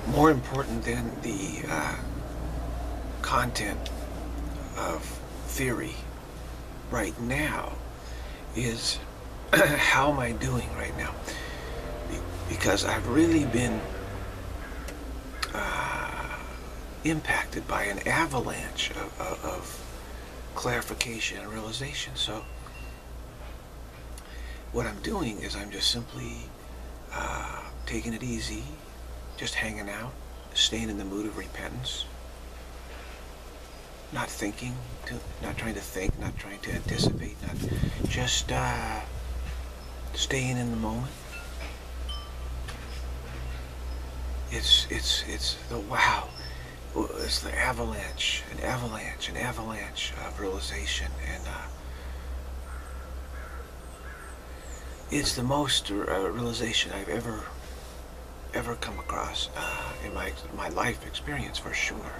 more important than the content of theory right now is how am I doing right now? Because I've really been impacted by an avalanche of clarification and realization. So what I'm doing is I'm just simply taking it easy, just hanging out, staying in the mood of repentance, not thinking, not trying to think, not trying to anticipate, not just staying in the moment. It's the wow. It's the avalanche, an avalanche of realization, and it's the most realization I've ever come across in my life experience, for sure.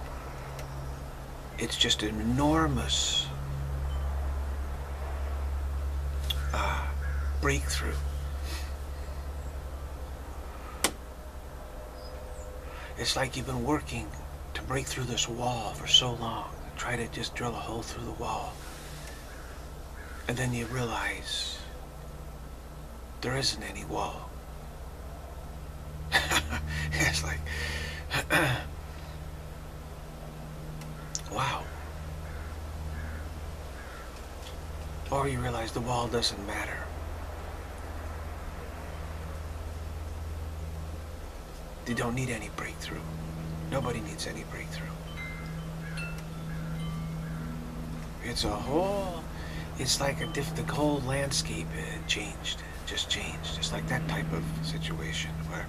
It's just an enormous breakthrough. It's like you've been working to break through this wall for so long. Try to just drill a hole through the wall. And then you realize there isn't any wall. It's like, wow. Or you realize the wall doesn't matter. You don't need any breakthrough. Nobody needs any breakthrough. It's like the whole landscape changed, just like that type of situation where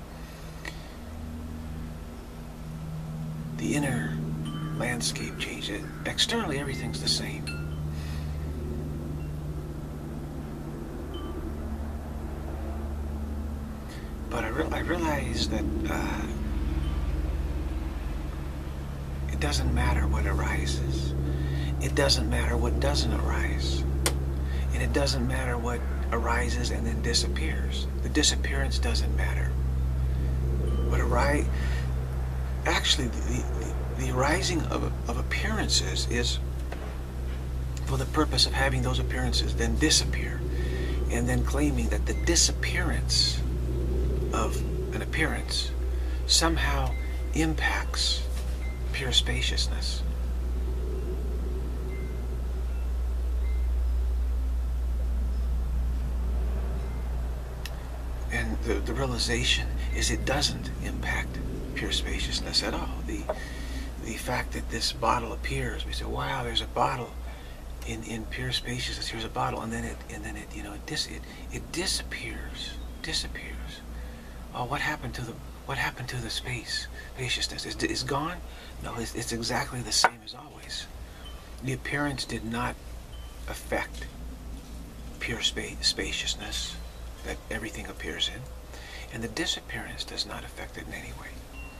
the inner landscape changed. Externally, everything's the same. But I realized that it doesn't matter what arises. It doesn't matter what doesn't arise. And it doesn't matter what arises and then disappears. The disappearance doesn't matter. Actually, the arising of appearances is for the purpose of having those appearances then disappear, and then claiming that the disappearance of an appearance somehow impacts pure spaciousness. And the realization is it doesn't impact pure spaciousness at all. The fact that this bottle appears, we say, wow, there's a bottle in pure spaciousness. Here's a bottle, and then it disappears. Oh, what happened to the spaciousness? Is gone? No, it's exactly the same as always. The appearance did not affect pure spaciousness that everything appears in, and the disappearance does not affect it in any way.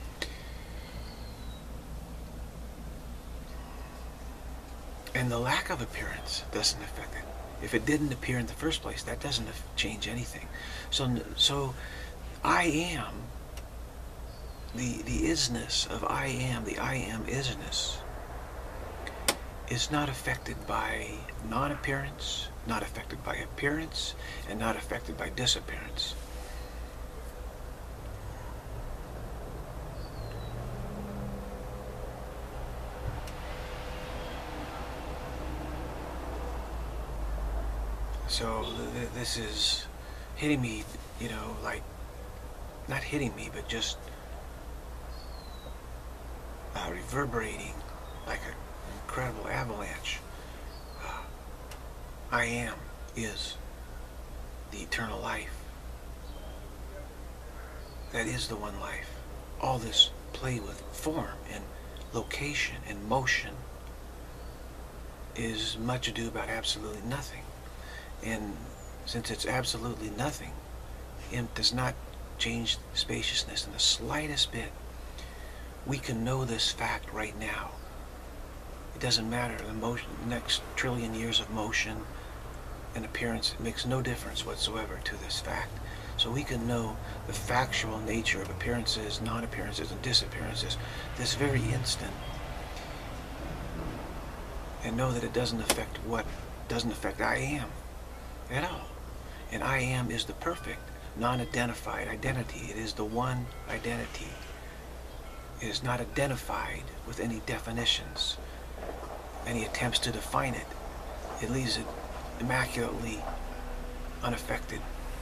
And the lack of appearance doesn't affect it. If it didn't appear in the first place, that doesn't change anything. So I am, the isness of I am, the I am isness, is not affected by non-appearance, not affected by appearance, and not affected by disappearance. So this is hitting me, like, not hitting me, but just reverberating like an incredible avalanche. I am is the eternal life. That is the one life. All this play with form and location and motion is much ado about absolutely nothing. And since it's absolutely nothing, it does not change spaciousness in the slightest bit. We can know this fact right now. It doesn't matter, the next trillion years of motion and appearance, it makes no difference whatsoever to this fact. So we can know the factual nature of appearances, non-appearances, and disappearances this very instant, and know that it doesn't affect I am at all. And I am is the perfect, non-identified identity. It is the one identity. It is not identified with any definitions, any attempts to define it. It leaves it immaculately unaffected.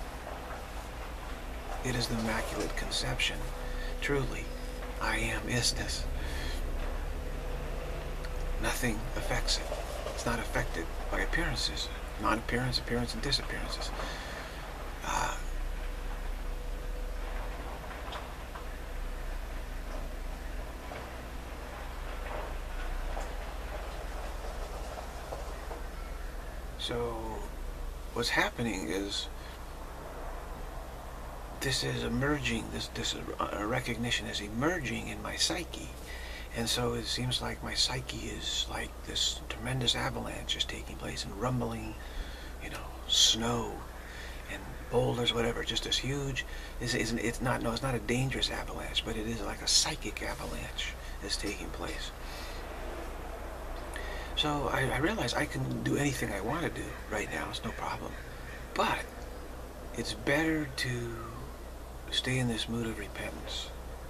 It is the Immaculate Conception. Truly, I am isness. Nothing affects it. It's not affected by appearances, non-appearance, appearance, and disappearances. So, what's happening is this is emerging, this recognition is emerging in my psyche. And so it seems like my psyche is like this tremendous avalanche is taking place, and rumbling, snow and boulders, whatever, just this huge, it's not a dangerous avalanche, but it is like a psychic avalanche that's taking place. So I realize I can do anything I want to do right now, it's no problem. But it's better to stay in this mood of repentance.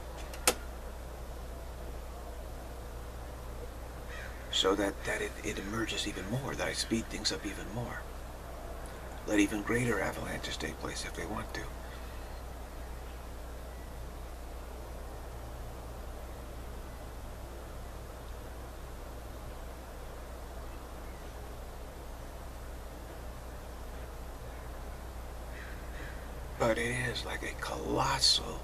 So that it emerges even more, that I speed things up even more. Let even greater avalanches take place if they want to. But it is like a colossal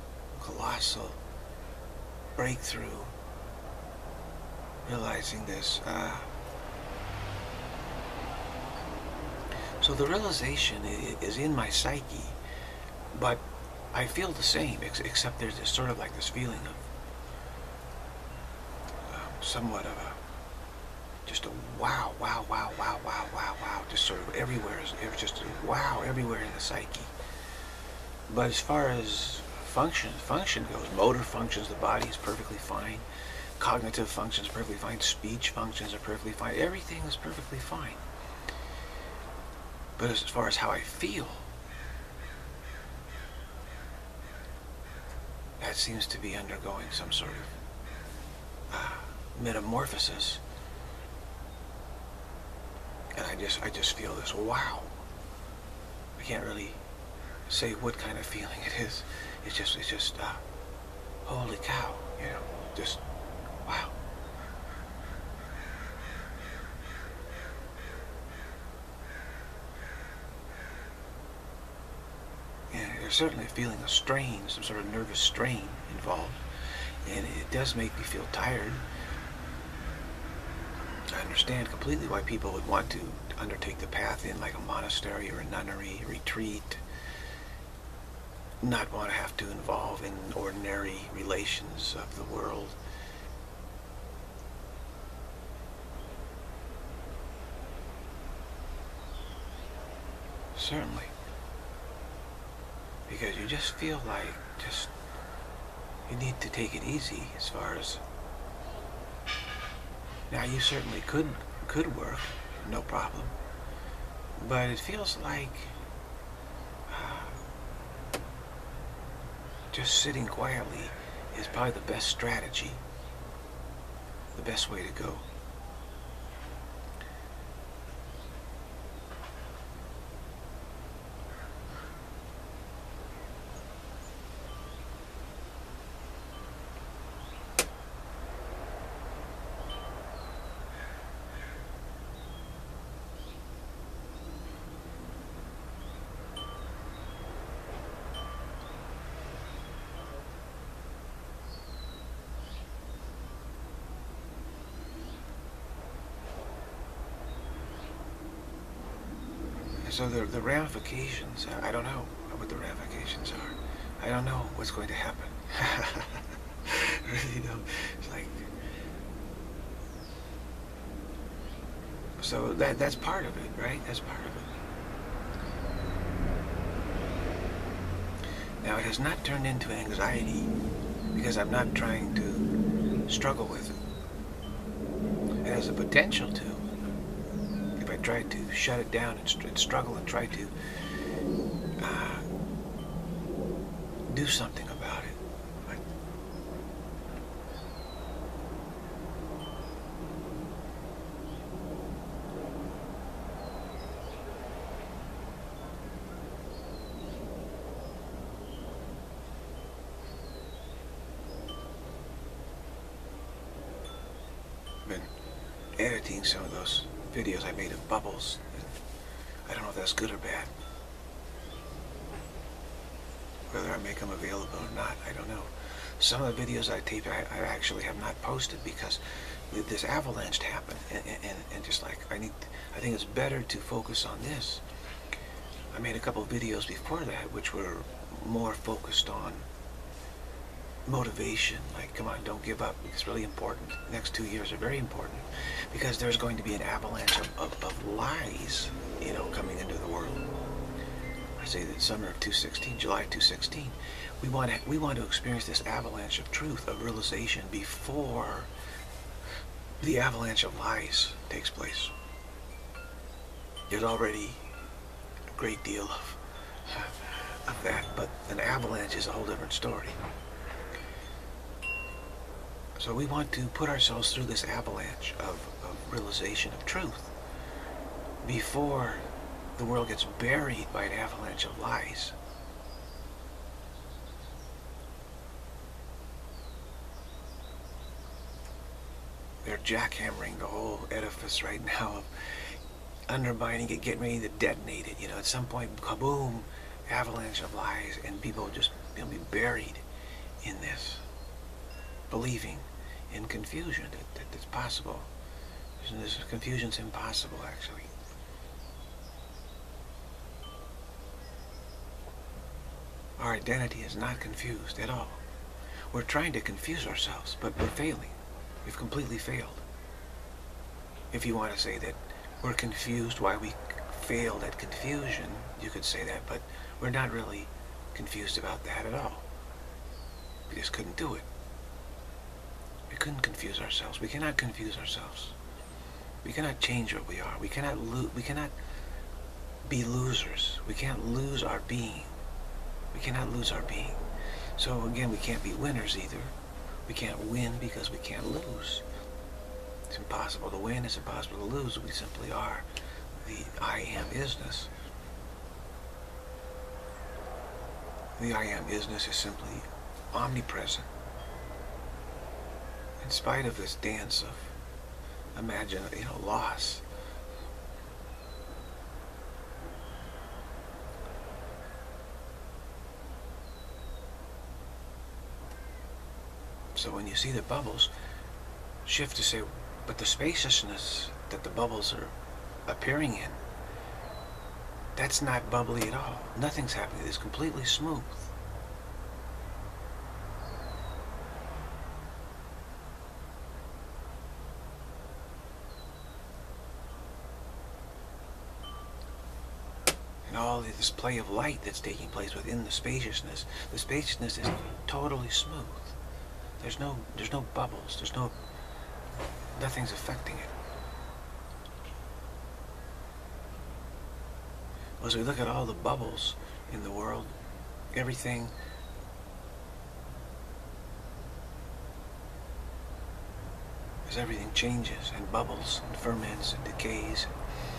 breakthrough, realizing this. So the realization is in my psyche, but I feel the same, except there's this sort of like this feeling of somewhat of just a wow, just sort of everywhere, just a wow everywhere in the psyche. But as far as function goes, motor functions, the body is perfectly fine. Cognitive functions are perfectly fine. Speech functions are perfectly fine. Everything is perfectly fine. But as far as how I feel, that seems to be undergoing some sort of metamorphosis. And I just feel this wow. I can't really say what kind of feeling it is. It's just holy cow, just wow. Yeah, there's certainly a feeling of strain, some sort of nervous strain involved, and it does make me feel tired. I understand completely why people would want to undertake the path in like a monastery or a nunnery retreat, not want to have to involve in ordinary relations of the world. Certainly. Because you just feel like you need to take it easy as far as, now you certainly could work, no problem, but it feels like just sitting quietly is probably the best strategy, the best way to go. So the ramifications, I don't know what the ramifications are. I don't know what's going to happen. It's like, so that's part of it, right? That's part of it. Now, it has not turned into anxiety because I'm not trying to struggle with it. It has the potential to. If I try to shut it down and struggle and try to do something about it. But been editing some of those videos I made of bubbles. I don't know if that's good or bad. Whether I make them available or not, I don't know. Some of the videos I taped, I actually have not posted because this avalanche happened, and just like I think it's better to focus on this. I made a couple of videos before that which were more focused on motivation, like, come on, don't give up. It's really important. The next 2 years are very important because there's going to be an avalanche of lies, you know, coming into the world. I say that summer of 2016, July 2016, we want to experience this avalanche of truth, of realization, before the avalanche of lies takes place. There's already a great deal of that, but an avalanche is a whole different story. So we want to put ourselves through this avalanche of realization of truth before the world gets buried by an avalanche of lies. They're jackhammering the whole edifice right now, of undermining it, getting ready to detonate it. You know, at some point, kaboom, avalanche of lies, and people will just be buried in this, believing in confusion that it's possible. This confusion's impossible, actually. Our identity is not confused at all. We're trying to confuse ourselves, but we're failing. We've completely failed. If you want to say that we're confused why we failed at confusion, you could say that, but we're not really confused about that at all. We just couldn't do it. We couldn't confuse ourselves. We cannot confuse ourselves. We cannot change what we are. We cannot be losers. We can't lose our being. We cannot lose our being. So again, we can't be winners either. We can't win because we can't lose. It's impossible to win. It's impossible to lose. We simply are. The I am isness. The I am isness is simply omnipresent. In spite of this dance of loss. So when you see the bubbles, shift to say, but the spaciousness that the bubbles are appearing in, that's not bubbly at all. Nothing's happening. It's completely smooth. And all this play of light that's taking place within the spaciousness is totally smooth. There's no bubbles. Nothing's affecting it. As we look at all the bubbles in the world, everything changes and bubbles and ferments and decays.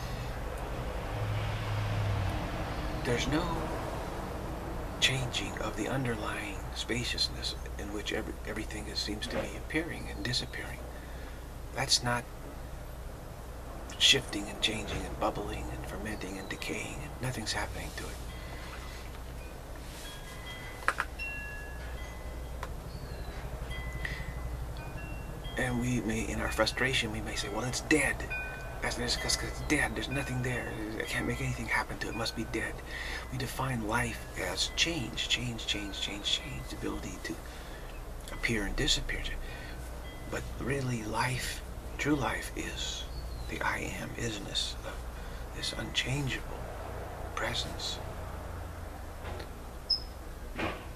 There's no changing of the underlying spaciousness in which everything seems to be appearing and disappearing. That's not shifting and changing and bubbling and fermenting and decaying, and nothing's happening to it. And we may, in our frustration, we may say, well, it's dead. That's because it's dead. There's nothing there. I can't make anything happen to it. It must be dead. We define life as change, the ability to appear and disappear. But really, life, true life, is the I am isness of this unchangeable presence.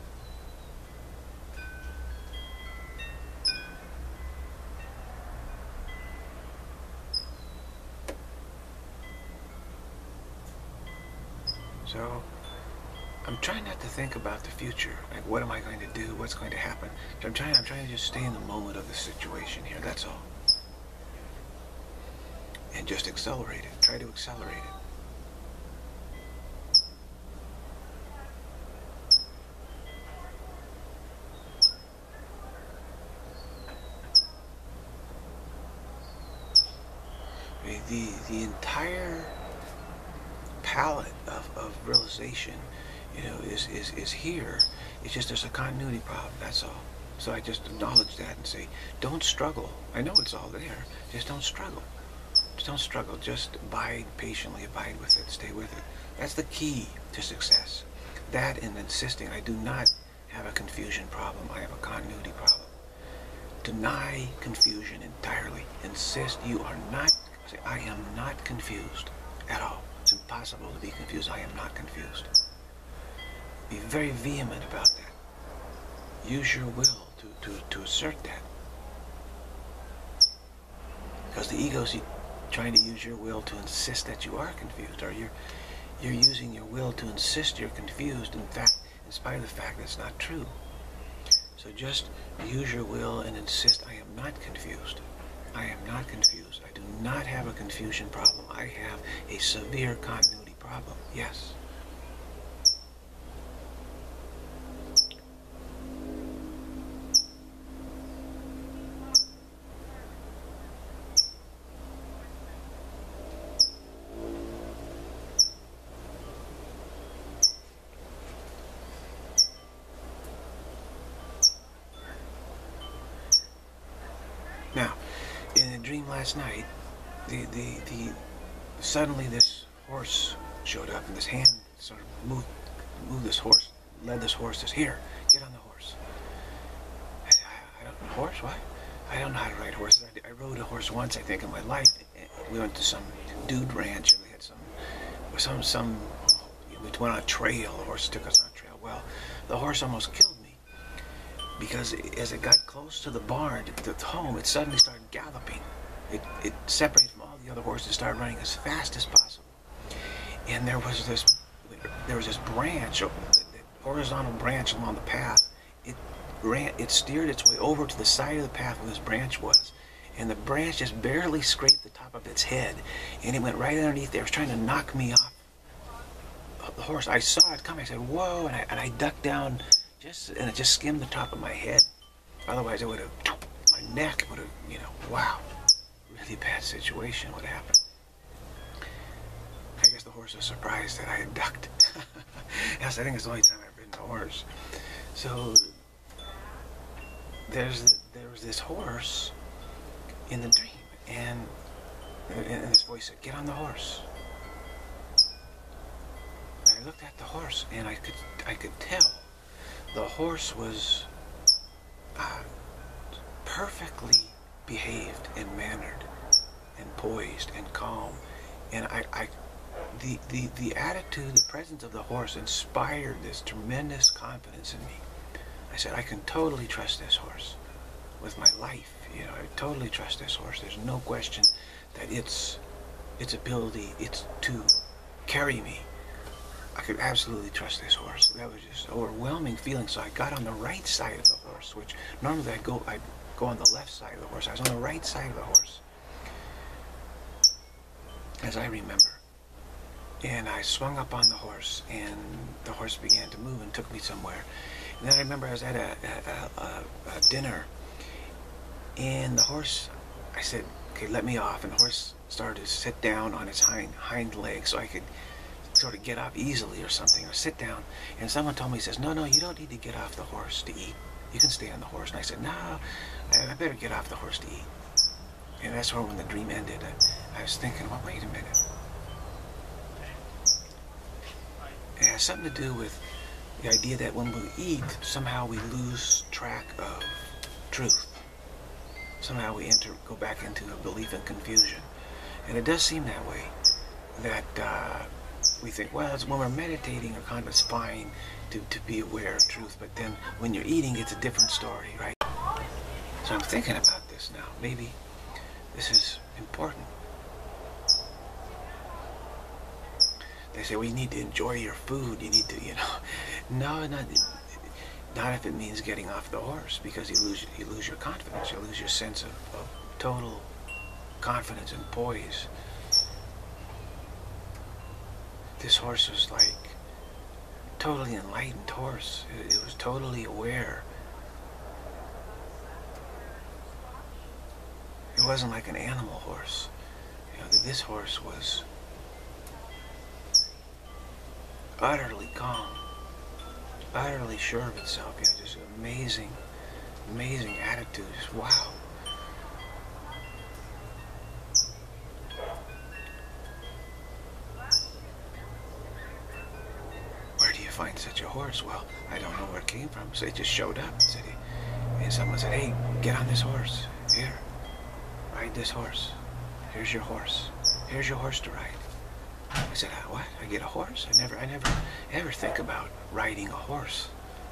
So I'm trying not to think about the future. Like, what am I going to do? What's going to happen? So I'm trying to just stay in the moment of the situation here. That's all. And just accelerate it. Try to accelerate it. The entire palette of realization, you know, is here. It's just there's a continuity problem, that's all. So I just acknowledge that and say, don't struggle. I know it's all there. Just don't struggle. Just don't struggle. Just abide patiently, abide with it, stay with it. That's the key to success. That and insisting. I do not have a confusion problem. I have a continuity problem. Deny confusion entirely. Insist you are not. Say, I am not confused at all. It's impossible to be confused. I am not confused. Be very vehement about that. Use your will to assert that. Because the ego's trying to use your will to insist that you are confused, or you're using your will to insist you're confused, in fact, in spite of the fact that it's not true. So just use your will and insist, I am not confused. I am not confused. I do not have a confusion problem. I have a severe continuity problem. Yes. Now, in a dream last night, suddenly this horse showed up, and this hand sort of moved this horse, led this horse, says, here, get on the horse. I said, I don't, horse, what? I don't know how to ride horses. I rode a horse once, I think, in my life. We went to some dude ranch, and we had we went on a trail, the horse took us on a trail. Well, the horse almost killed me, because as it got close to the barn, the home, it suddenly started galloping. It separated from all the other horses and started running as fast as possible. And there was this branch, the horizontal branch along the path. It steered its way over to the side of the path where this branch was. And the branch just barely scraped the top of its head. And it went right underneath there. It was trying to knock me off the horse. I saw it coming. I said, whoa, and I ducked down, and it just skimmed the top of my head. Otherwise, it would have, my neck would have, you know, wow. Really bad situation would happen. I guess the horse was surprised that I had ducked. Yes, I think it's the only time I've ridden a horse. So there was this horse in the dream, and this voice said, "Get on the horse." And I looked at the horse, and I could tell the horse was perfectly behaved and mannered and poised and calm, and the attitude, the presence of the horse inspired this tremendous confidence in me. I said, I can totally trust this horse with my life. You know, I totally trust this horse. There's no question that its ability, it's to carry me. I could absolutely trust this horse. That was just an overwhelming feeling. So I got on the right side of the horse, which normally I'd go on the left side of the horse. I was on the right side of the horse, as I remember. And I swung up on the horse, and the horse began to move and took me somewhere. And then I remember I was at a dinner, and the horse, I said, okay, let me off. And the horse started to sit down on its hind legs so I could sort of get off easily or something, or sit down. And someone told me, he says, no, you don't need to get off the horse to eat. You can stay on the horse. And I said, no, I better get off the horse to eat. And that's when the dream ended. I was thinking, well, wait a minute. It has something to do with the idea that when we eat, somehow we lose track of truth. Somehow we go back into a belief in confusion. And it does seem that way, that we think, well, it's when we're meditating or kind of, it's fine to be aware of truth, but then when you're eating, it's a different story, right? So I'm thinking about this now. Maybe this is important. They say, well, you need to enjoy your food. You need to, no, not if it means getting off the horse, because you lose your confidence. You lose your sense of total confidence and poise. This horse was like totally enlightened horse. It was totally aware. It wasn't like an animal horse. This horse was utterly calm, utterly sure of itself. Just amazing, amazing attitude. Just wow. Where do you find such a horse? Well, I don't know where it came from. So it just showed up. And someone said, hey, get on this horse. Here, ride this horse. Here's your horse. Here's your horse to ride. I said, what? I get a horse? I never ever think about riding a horse.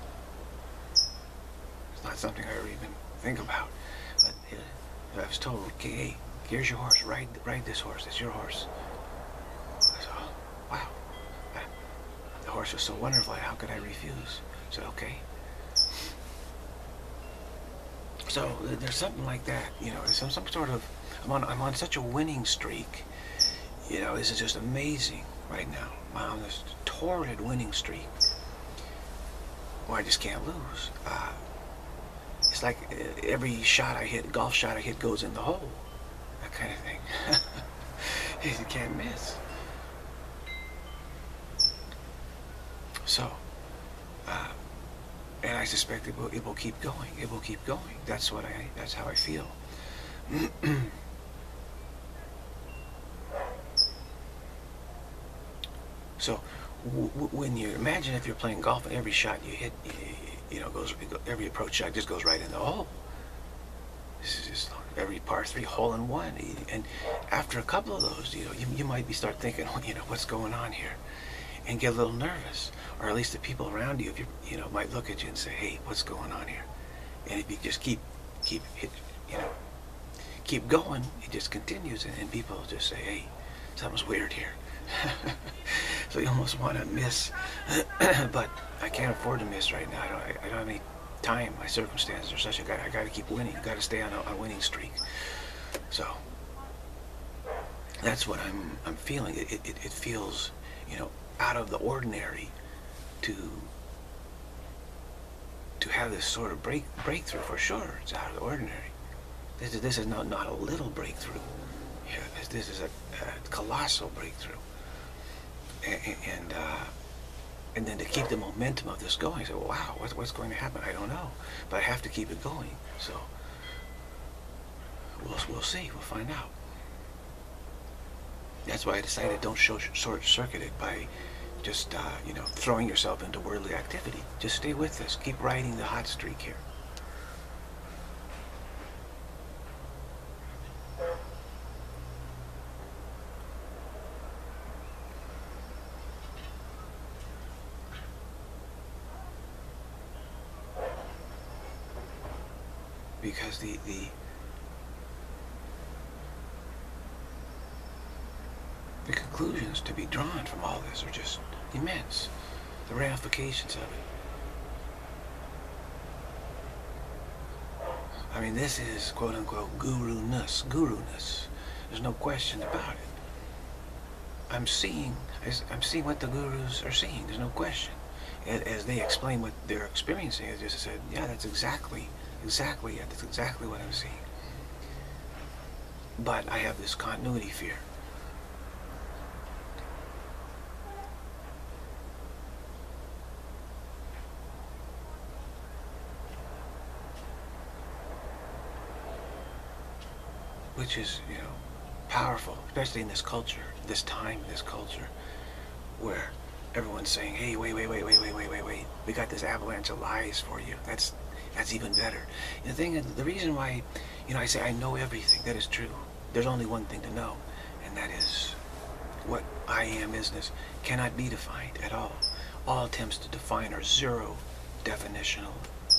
It's not something I ever even think about. But I was told, okay, hey, here's your horse. Ride this horse. It's your horse. I said, oh, wow. The horse was so wonderful. How could I refuse? I said, okay. So there's something like that. Some sort of. I'm on such a winning streak. This is just amazing right now. I'm on this torrid winning streak. Well, I just can't lose. It's like every shot I hit, golf shot I hit, goes in the hole. That kind of thing. You can't miss. So, and I suspect it will keep going. It will keep going. That's how I feel. So, when you imagine if you're playing golf and every shot you hit, every approach shot just goes right in the hole. This is just every par 3 hole in one. And after a couple of those, you might start thinking, what's going on here, and get a little nervous, or at least the people around you, if might look at you and say, hey, what's going on here? And if you just keep going, it just continues, and people just say, hey, something's weird here. So you almost want to miss, but I can't afford to miss right now. I don't have any time. My circumstances are such. I got to keep winning. I got to stay on a winning streak. So that's what I'm feeling. It feels, out of the ordinary to have this sort of breakthrough. For sure, it's out of the ordinary. This is not a little breakthrough. Yeah, this is a colossal breakthrough. And then to keep the momentum of this going, so wow, what's going to happen? I don't know, but I have to keep it going. So we'll see. We'll find out. That's why I decided don't short-circuit it by just throwing yourself into worldly activity. Just stay with this. Keep riding the hot streak here. Because the conclusions to be drawn from all this are just immense. The ramifications of it. I mean, this is quote-unquote guru-ness. There's no question about it. I'm seeing what the gurus are seeing. There's no question. As they explain what they're experiencing, I just said, yeah, that's exactly it. That's exactly what I'm seeing. But I have this continuity fear. Which is, powerful, especially in this culture, this time, this culture, where everyone's saying, hey, wait. We got this avalanche of lies for you. That's even better. And the reason why, I say I know everything, that is true. There's only one thing to know, and that is what I am isness cannot be defined at all. All attempts to define are zero definition.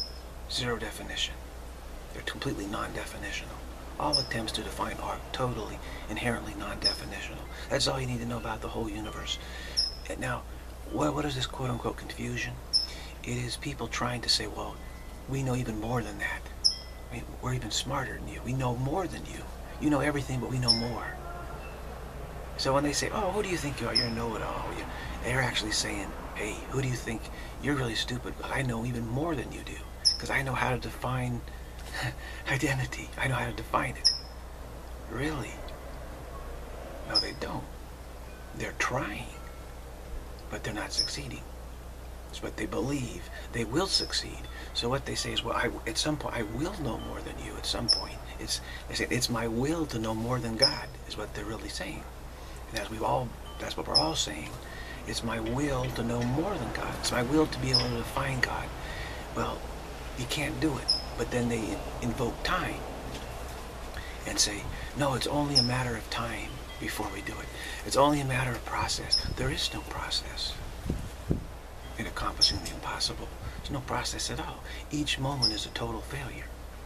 They're completely non-definitional. All attempts to define are totally, inherently non-definitional. That's all you need to know about the whole universe. Now, what is this quote-unquote confusion? It is people trying to say, well, we know even more than that. I mean, we're even smarter than you. We know more than you. You know everything, but we know more. So when they say, oh, who do you think you are? You're a know-it-all. They're actually saying, hey, who do you think? You're really stupid, but I know even more than you do. Because I know how to define identity. I know how to define it. Really? No, they don't. They're trying, but they're not succeeding. It's what they believe. They will succeed. So what they say is, well, at some point, I will know more than you at some point. They say, it's my will to know more than God, is what they're really saying. And that's what we're all saying. It's my will to know more than God. It's my will to be able to define God. Well, you can't do it. But then they invoke time and say, no, it's only a matter of time before we do it. It's only a matter of process. There is no process in accomplishing the impossible. There's no process at all. Each moment is a total failure.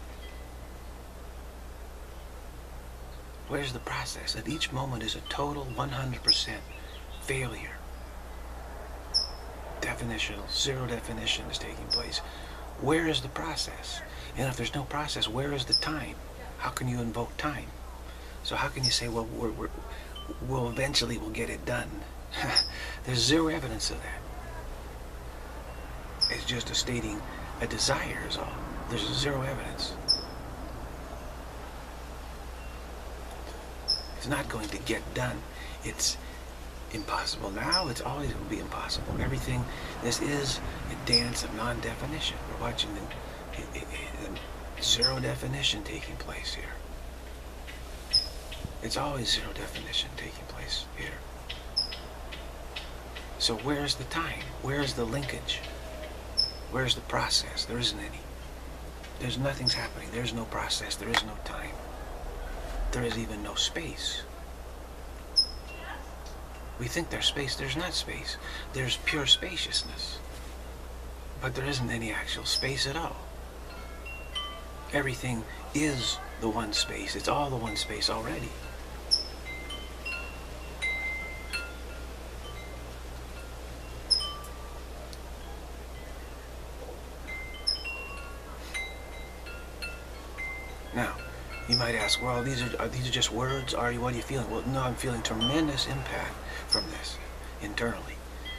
Where's the process? If each moment is a total 100% failure, definitional, zero definition is taking place. Where is the process? And if there's no process, where is the time? How can you invoke time? So how can you say, well, we'll eventually get it done? There's zero evidence of that. It's just a stating a desire is all. There's zero evidence. It's not going to get done. It's impossible now. It's always going to be impossible. Everything, this is a dance of non-definition. We're watching the zero definition taking place here. It's always zero definition taking place here. So where's the time? Where's the linkage? Where's the process? There isn't any. There's nothing's happening. There's no process. There is no time. There is even no space. We think there's space. There's not space. There's pure spaciousness. But there isn't any actual space at all. Everything is the one space. It's all the one space already. Now, you might ask, well, these are just words? What are you feeling? Well, no, I'm feeling tremendous impact from this internally.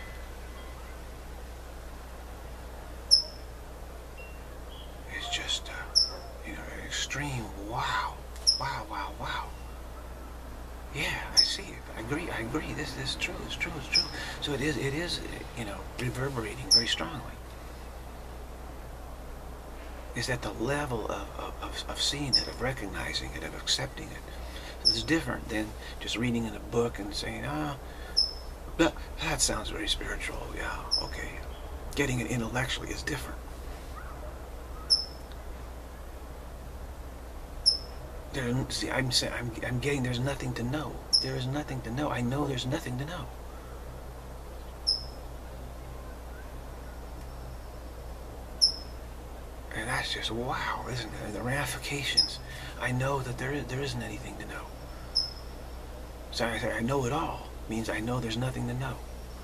It's just, an extreme wow. Wow, wow, wow. Yeah, I see it. I agree. This is true. It's true. It's true. So it is, reverberating very strongly. Is at the level of seeing it, of recognizing it, of accepting it. So it's different than just reading in a book and saying, that sounds very spiritual. Yeah, okay. Getting it intellectually is different. I'm getting there's nothing to know. There is nothing to know. I know there's nothing to know. And that's just wow, isn't it? The ramifications. I know that there isn't anything to know. So I say I know it all means I know there's nothing to know.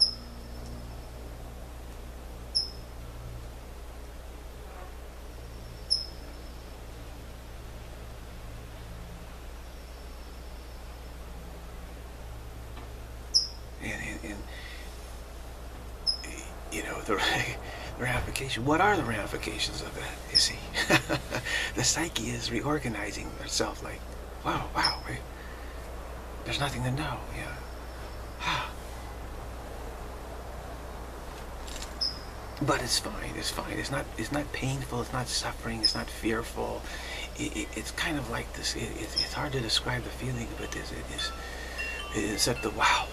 And the ramification. What are the ramifications of that? You see, the psyche is reorganizing itself. Like, wow, right? There's nothing to know. Yeah. But it's fine. It's fine. It's not painful. It's not suffering. It's not fearful. It's kind of like this. It's hard to describe the feeling of it. It's at the wow.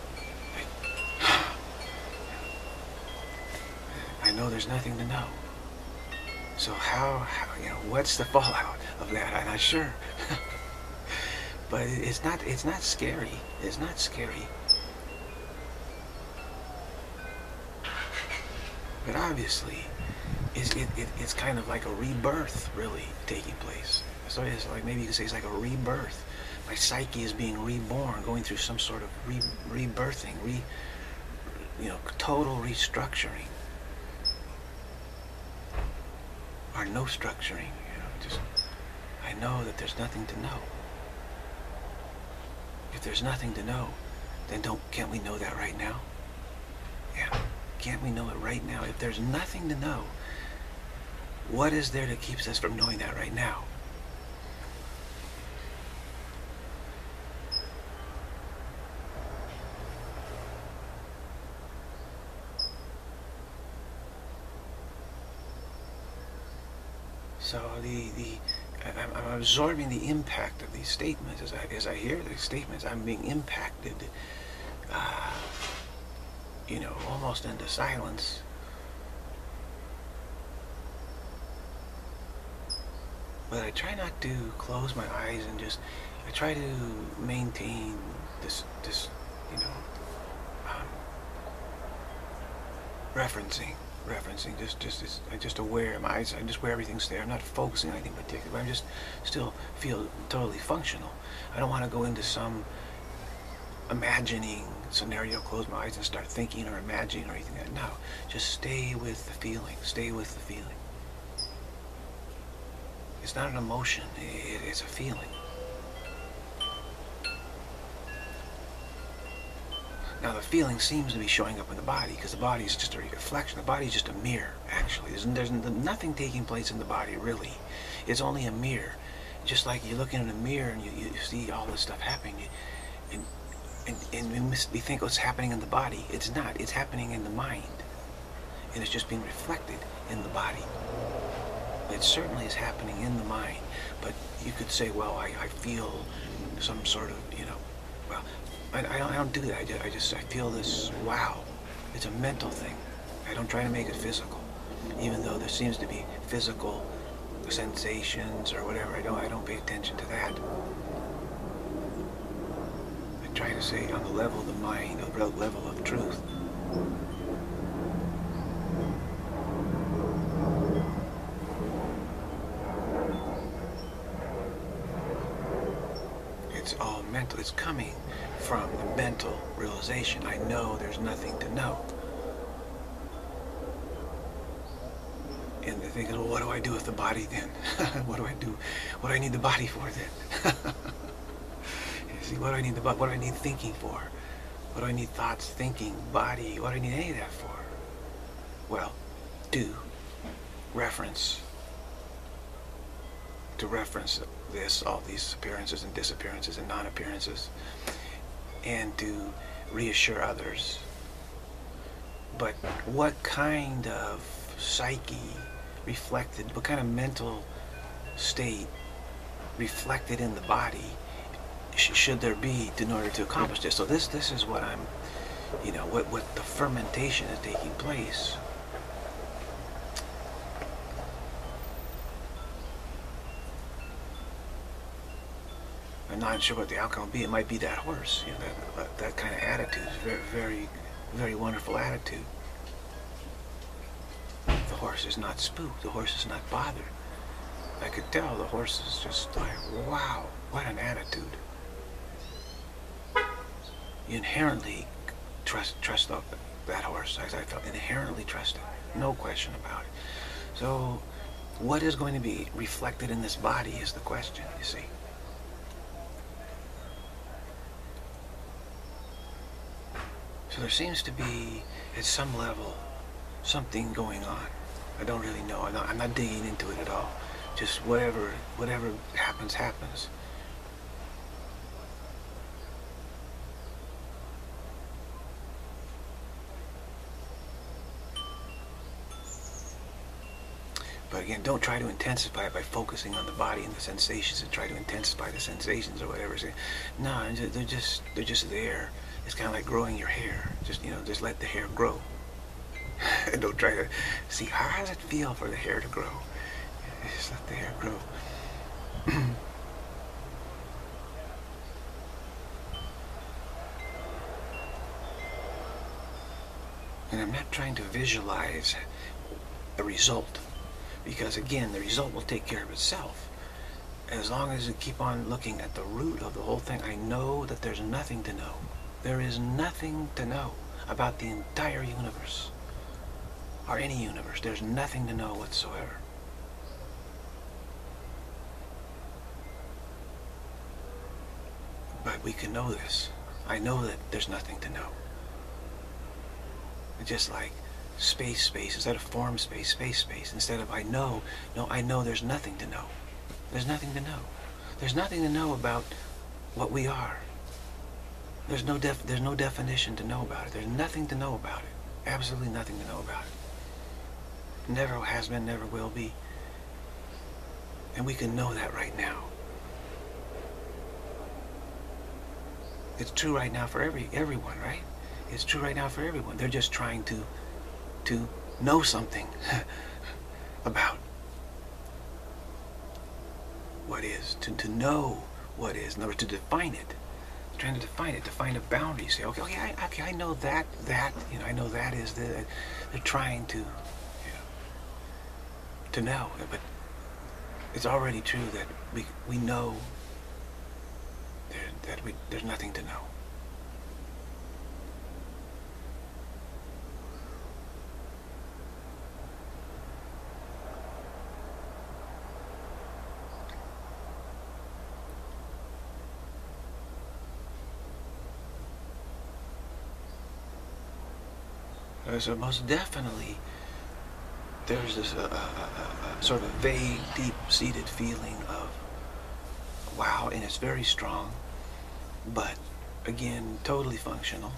I know there's nothing to know. So how what's the fallout of that? I'm not sure. But it's not scary. It's not scary. But obviously, it's kind of like a rebirth, really, taking place. So it's like, maybe you could say it's like a rebirth. My psyche is being reborn, going through some sort of rebirthing, total restructuring, or no structuring. Just I know that there's nothing to know. If there's nothing to know, then can't we know that right now? Yeah, can't we know it right now? If there's nothing to know, what is there that keeps us from knowing that right now? So I'm absorbing the impact of these statements. As I hear these statements, I'm being impacted, almost into silence. But I try not to close my eyes and I try to maintain this referencing, just aware. My eyes, I just where everything's there. I'm not focusing on anything particular, but I'm just still feel totally functional. I don't want to go into some imagining scenario, close my eyes and start thinking or imagining or anything like that. No, just stay with the feeling. Stay with the feeling. It's not an emotion, it's a feeling. Now the feeling seems to be showing up in the body, because the body is just a reflection. The body is just a mirror, actually. There's nothing taking place in the body, really. It's only a mirror. Just like you're looking in a mirror and you see all this stuff happening, and we think what's happening in the body. It's not. It's happening in the mind. And it's just being reflected in the body. It certainly is happening in the mind. But you could say, well, I feel some sort of, well, I don't do that. I feel this, wow. It's a mental thing. I don't try to make it physical. Even though there seems to be physical sensations or whatever, I don't pay attention to that. I try to say on the level of the mind, the level of truth. It's all mental. It's coming from the mental realization. I know there's nothing to know. And the thing is, well, what do I do with the body then? What do I do? What do I need the body for then? You see, what do I need what do I need thinking for? What do I need thoughts, thinking, body? What do I need any of that for? Well, to reference this, all these appearances and disappearances and non-appearances, and to reassure others. But what kind of psyche reflected, what kind of mental state reflected in the body should there be in order to accomplish this? So this is what I'm, what the fermentation is taking place. I'm not sure what the outcome will be. It might be that horse, that kind of attitude. Very, very, very wonderful attitude. The horse is not spooked. The horse is not bothered. I could tell the horse is just like, wow, what an attitude. You inherently trust that horse. As I felt, inherently trust it. No question about it. So, what is going to be reflected in this body is the question, you see. So there seems to be, at some level, something going on. I don't really know. I'm not digging into it at all. Just whatever happens, happens. But again, don't try to intensify it by focusing on the body and the sensations and try to intensify the sensations or whatever. No, they're just there. It's kind of like growing your hair. Just let the hair grow. And don't try to see how does it feel for the hair to grow. Just let the hair grow. And I'm not trying to visualize the result, because again, the result will take care of itself. As long as you keep on looking at the root of the whole thing, I know that there's nothing to know. There is nothing to know. about the entire universe, or any universe. There's nothing to know whatsoever. But we can know this. I know that there's nothing to know. Just like space, instead of form space, space. Instead of I know, no, I know there's nothing to know. There's nothing to know. There's nothing to know about what we are. There's no definition to know about it. There's nothing to know about it. Absolutely nothing to know about it. Never has been, never will be. And we can know that right now. It's true right now for everyone, right? It's true right now for everyone. They're just trying to know something about what is, to know what is, in other words, to define it. Trying to define it, define a boundary. Say, okay, I know that, I know that is the. They're trying to know, but it's already true that we know that there's nothing to know. So most definitely, there's this sort of vague, deep-seated feeling of wow, and it's very strong, but again, totally functional.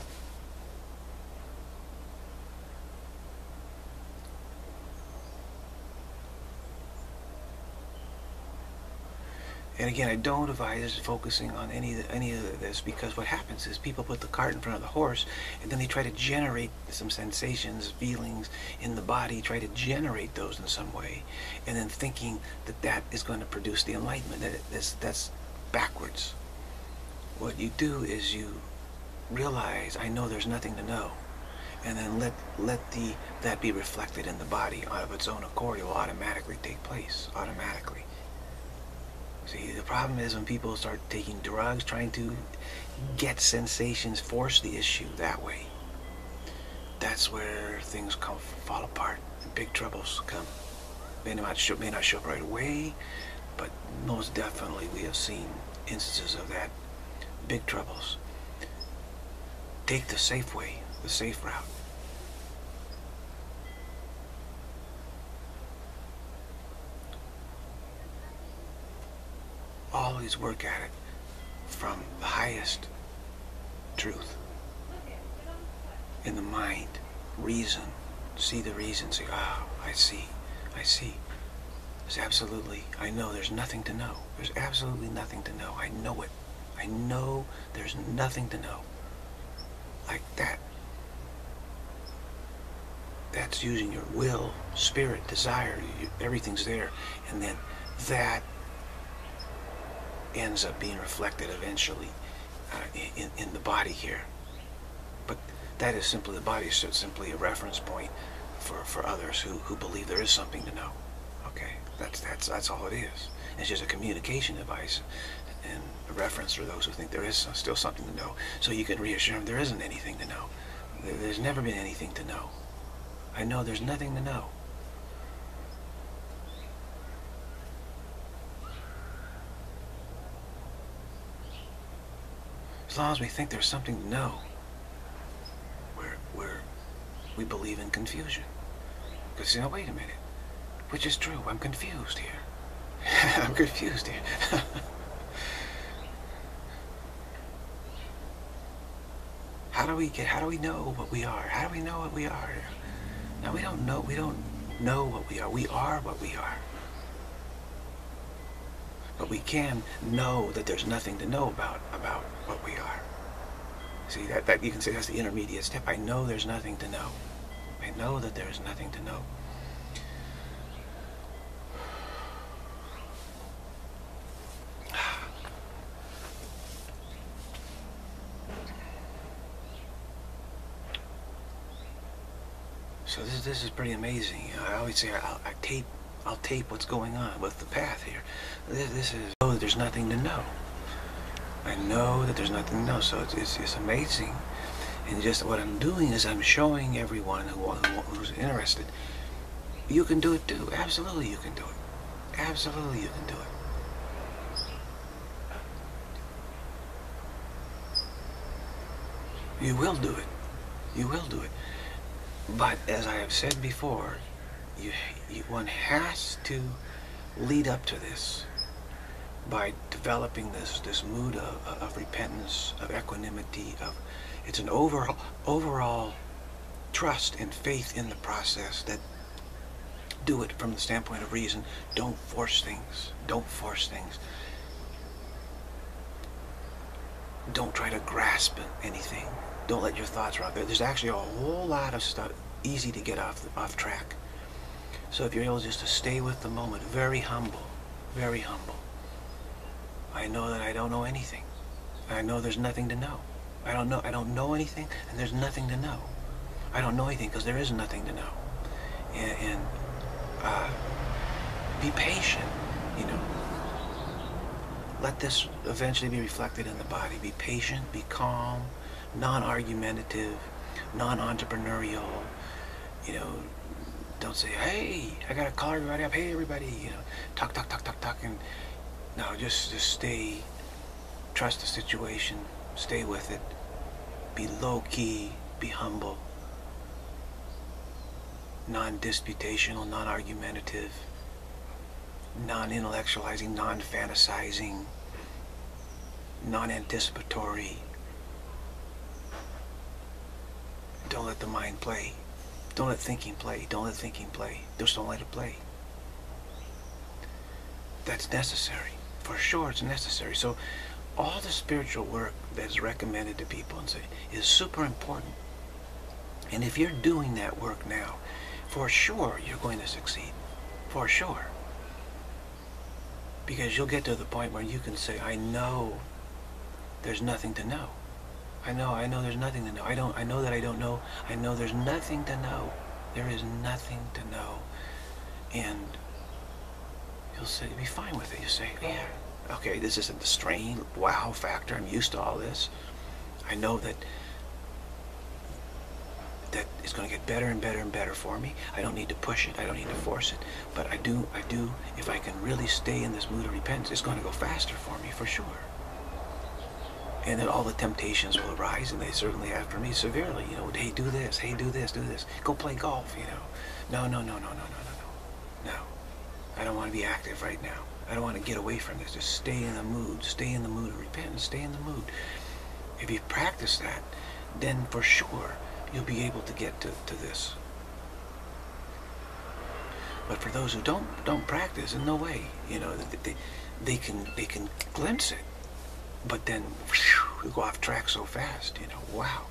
And again, I don't advise focusing on any of this, because what happens is people put the cart in front of the horse, and then they try to generate some sensations, feelings in the body, try to generate those in some way, and then thinking that that is going to produce the enlightenment. That's backwards. What you do is you realize, I know there's nothing to know, and then let that be reflected in the body of its own accord. It will automatically take place, automatically. See, the problem is when people start taking drugs, trying to get sensations, force the issue that way. That's where things fall apart, and big troubles come. May not show up right away, but most definitely we have seen instances of that. Big troubles. Take the safe way, the safe route. Always work at it from the highest truth in the mind. Reason. See the reason. Say, oh, I see. There's absolutely, I know there's nothing to know. There's absolutely nothing to know. I know it. I know there's nothing to know. Like that. That's using your will, spirit, desire. Everything's there. And then that ends up being reflected eventually in the body here. But that is simply, the body is simply a reference point for others who believe there is something to know. Okay, that's all it is. It's just a communication device and a reference for those who think there is still something to know. So you can reassure them there isn't anything to know. There's never been anything to know. I know there's nothing to know. As long as we think there's something to know, we believe in confusion. Because, wait a minute. Which is true? I'm confused here. I'm confused here. How do we know what we are? How do we know what we are? Now we don't know what we are. We are what we are. But we can know that there's nothing to know about what we are. See, that you can say that's the intermediate step. I know there's nothing to know. I know that there's nothing to know. So this is pretty amazing. I always say I'll tape what's going on with the path here. This is, oh, there's nothing to know. I know that there's nothing to know, so it's amazing. And just what I'm doing is I'm showing everyone who's interested, you can do it too. Absolutely you can do it. Absolutely you can do it. You will do it. You will do it. But as I have said before, one has to lead up to this by developing this mood of repentance, of equanimity, it's an overall trust and faith in the process that do it from the standpoint of reason. Don't force things. Don't force things. Don't try to grasp anything. Don't let your thoughts run. There's actually a whole lot of stuff easy to get off track. So if you're able just to stay with the moment, very humble, very humble. I know that I don't know anything. I know there's nothing to know. I don't know anything, and there's nothing to know. I don't know anything because there is nothing to know. And be patient, you know. Let this eventually be reflected in the body. Be patient, be calm, non-argumentative, non-entrepreneurial. You know, don't say, hey, I gotta call everybody up. Hey, everybody, you know, talk, and no, just stay. Trust the situation. Stay with it. Be low-key. Be humble. Non-disputational, non-argumentative, non-intellectualizing, non-fantasizing, non-anticipatory. Don't let the mind play. Don't let thinking play. Don't let thinking play. Just don't let it play. That's necessary. For sure it's necessary. So all the spiritual work that's recommended to people and say is super important. And if you're doing that work now, for sure you're going to succeed. For sure. Because you'll get to the point where you can say, I know there's nothing to know. I know there's nothing to know. I know that I don't know. I know there's nothing to know. There is nothing to know. And you'll say, be fine with it. You say, yeah, okay, this isn't the strain, wow factor. I'm used to all this. I know that it's going to get better and better and better for me. I don't need to push it. I don't need to force it. But I do, if I can really stay in this mood of repentance, it's going to go faster for me, for sure. And then all the temptations will arise, and they certainly have for me severely. You know, hey, do this. Hey, do this. Do this. Go play golf. You know, no. I don't want to be active right now. I don't want to get away from this. Just stay in the mood. Stay in the mood of repentance. Stay in the mood. If you practice that, then for sure you'll be able to get to this. But for those who don't practice, in no way, you know, they can glimpse it. But then, whew, you go off track so fast, you know, wow.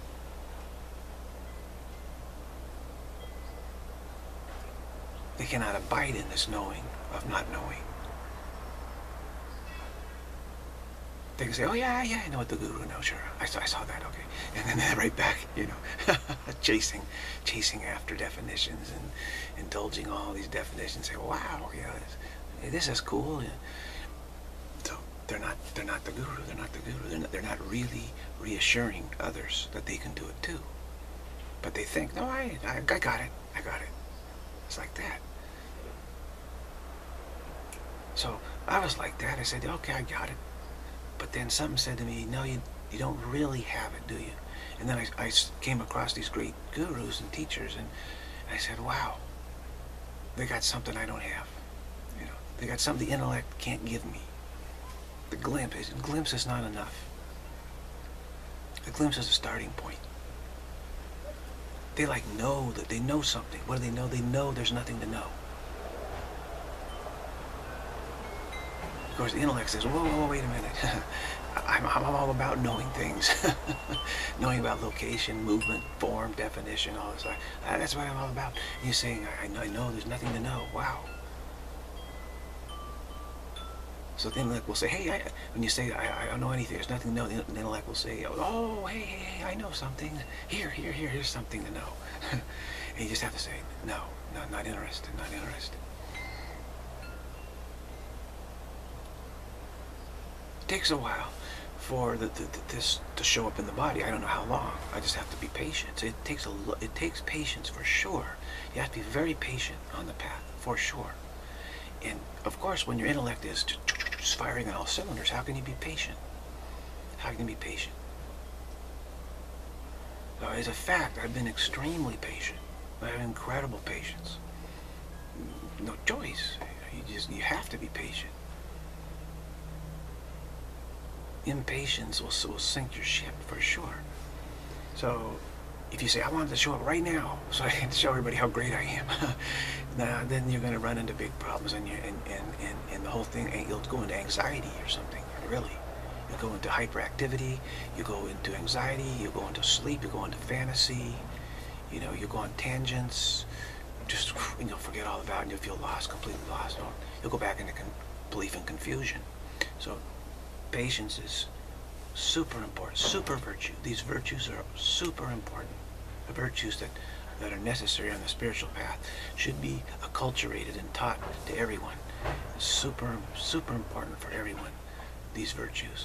They cannot abide in this knowing of not knowing. They can say, oh yeah, I know what the guru knows, sure. I saw that, okay. And then they're right back, you know, chasing after definitions and indulging all these definitions. Say, wow, yeah, this is cool. Yeah. So they're not the guru. They're not the guru. They're not really reassuring others that they can do it too. But they think, no, I got it. I got it. It's like that. So I was like that. I said, okay, I got it. But then something said to me, no, you don't really have it, do you? And then I came across these great gurus and teachers, and I said, wow, they got something I don't have. You know, they got something the intellect can't give me. The glimpse is not enough. The glimpse is a starting point. They like know that they know something. What do they know? They know there's nothing to know. Of course, the intellect says, whoa, wait a minute. I'm all about knowing things. Knowing about location, movement, form, definition, all this. That's what I'm all about. And you're saying, I know there's nothing to know. Wow. So the intellect will say, hey, when you say, I don't know anything, there's nothing to know, the intellect will say, oh, hey, I know something. Here's something to know. And you just have to say, no, not interested, not interested. It takes a while for this to show up in the body. I don't know how long. I just have to be patient. So it takes patience for sure. You have to be very patient on the path for sure. And of course, when your intellect is just firing on all cylinders, how can you be patient? How can you be patient? So as a fact, I've been extremely patient. I have incredible patience. No choice. You have to be patient. Impatience will sink your ship for sure. So if you say, I want it to show up right now so I can show everybody how great I am, now then you're going to run into big problems, and the whole thing, you'll go into anxiety or something, really. You go into hyperactivity, you go into anxiety, you go into sleep, you go into fantasy, you go on tangents, just, and you'll forget all about it, and you'll feel lost, completely lost. You'll go back into belief and confusion. So patience is super important, super virtue. These virtues are super important. The virtues that are necessary on the spiritual path should be acculturated and taught to everyone. Super, super important for everyone, these virtues,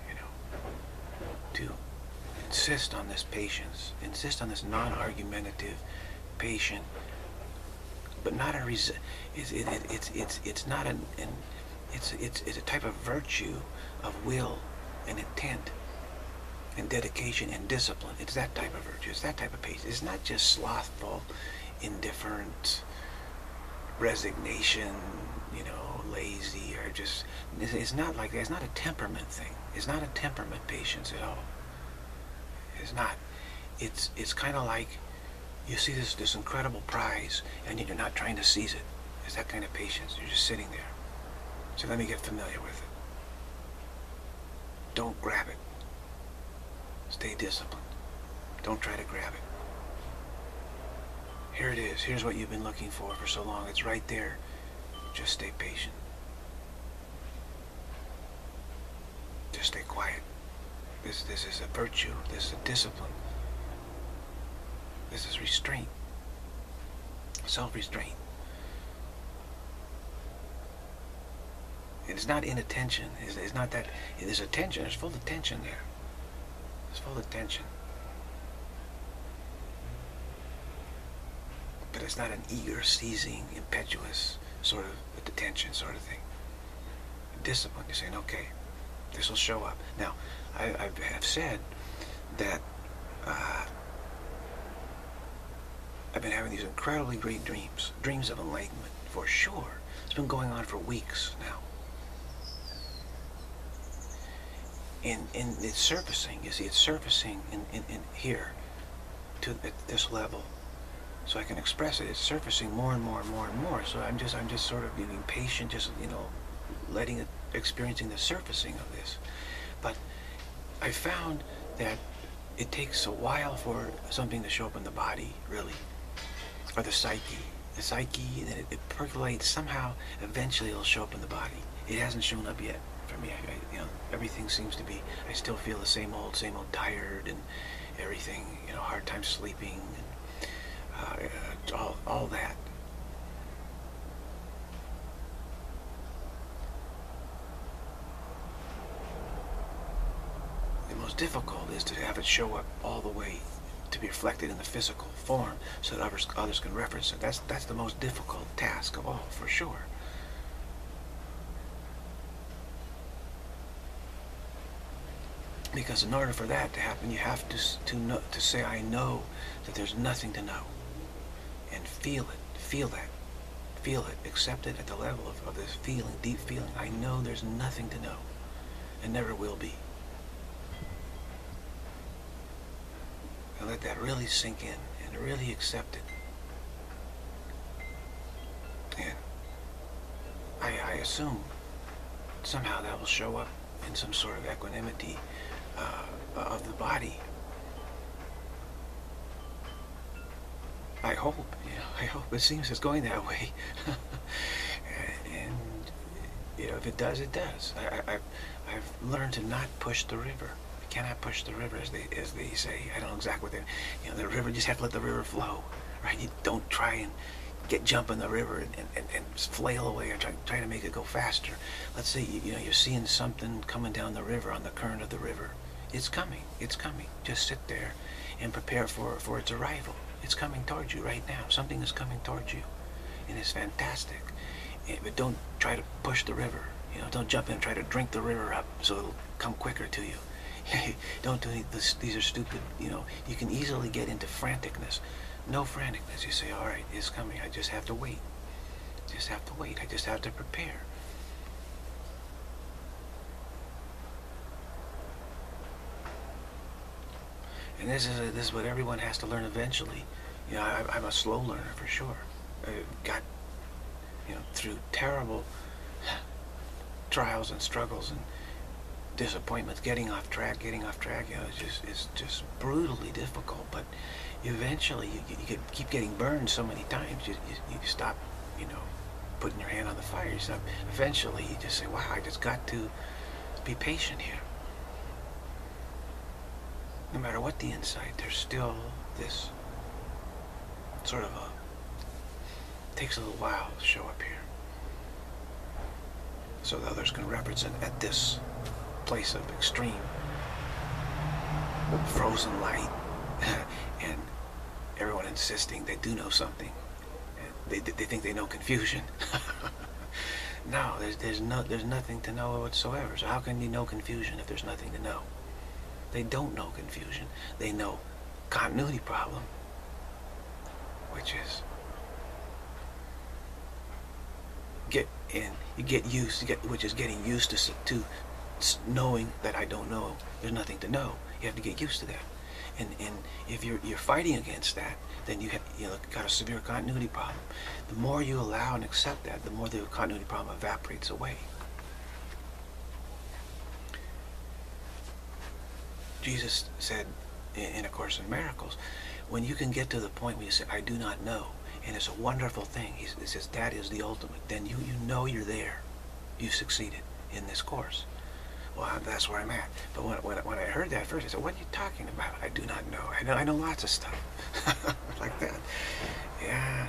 to insist on this patience, insist on this non-argumentative, patient, but not a it's not an it's a type of virtue of will and intent and dedication and discipline. It's that type of virtue. It's that type of patience. It's not just slothful, indifferent, resignation, lazy, or just, it's not like that. It's not a temperament thing. It's not a temperament patience at all. It's not. It's kind of like you see this incredible prize and you're not trying to seize it. It's that kind of patience. You're just sitting there. So let me get familiar with it. Don't grab it. Stay disciplined. Don't try to grab it. Here it is. Here's what you've been looking for so long. It's right there. Just stay patient. Just stay quiet. This is a virtue. This is a discipline. This is restraint. Self-restraint. It's not inattention. It's not that. There's attention. There's full attention there. There's full attention. But it's not an eager, seizing, impetuous sort of attention sort of thing. Discipline. You're saying, okay, this will show up. Now, I have said that I've been having these incredibly great dreams of enlightenment, for sure. It's been going on for weeks now. And it's surfacing, you see, it's surfacing in here at this level. So I can express it. It's surfacing more and more and more and more. So I'm just sort of being patient, just letting it, experiencing the surfacing of this. But I found that it takes a while for something to show up in the body, really, or the psyche. The psyche, then it percolates somehow. Eventually, it'll show up in the body. It hasn't shown up yet for me. Everything seems to be. I still feel the same old tired and everything. Hard time sleeping. And, all that. The most difficult is to have it show up all the way, to be reflected in the physical form, so that others can reference it. That's the most difficult task of all, for sure. Because in order for that to happen, you have to say, I know that there's nothing to know. And feel it, feel it, accept it at the level of this feeling, deep feeling. I know there's nothing to know, and never will be. And let that really sink in, and really accept it. And I assume somehow that will show up in some sort of equanimity of the body. I hope, I hope. It seems it's going that way. And, if it does, it does. I've learned to not push the river. You cannot push the river, as they say. I don't know exactly what they, the river, you just have to let the river flow, right? You don't try and jump in the river and flail away or try to make it go faster. Let's say you're seeing something coming down the river on the current of the river. It's coming. It's coming. Just sit there and prepare for its arrival. It's coming towards you right now. Something is coming towards you, and it's fantastic. But don't try to push the river. Don't jump in and try to drink the river up so it'll come quicker to you. Don't do this. These are stupid. You can easily get into franticness. No franticness. You say, all right, it's coming. I just have to wait. Just have to wait. I just have to prepare. And this is what everyone has to learn eventually. I'm a slow learner for sure. I got, through terrible trials and struggles and disappointments, getting off track. It's just brutally difficult. But eventually, you keep getting burned so many times. You stop, putting your hand on the fire. Eventually, you just say, "Wow, I just got to be patient here." No matter what the inside, there's still this sort of takes a little while to show up here, so the others can represent at this place of extreme frozen light, and everyone insisting they do know something. They think they know confusion. No, there's nothing to know whatsoever. So how can you know confusion if there's nothing to know? They don't know confusion. They know continuity problem, which is which is getting used to knowing that I don't know. There's nothing to know. You have to get used to that. And if you're fighting against that, then you got a severe continuity problem. The more you allow and accept that, the more the continuity problem evaporates away. Jesus said in A Course in Miracles, when you can get to the point where you say, "I do not know," and it's a wonderful thing. He says that is the ultimate. Then you know you're there. You've succeeded in this course. Well, that's where I'm at. But when I heard that first, I said, "What are you talking about? I do not know. I know lots of stuff." Like that. Yeah.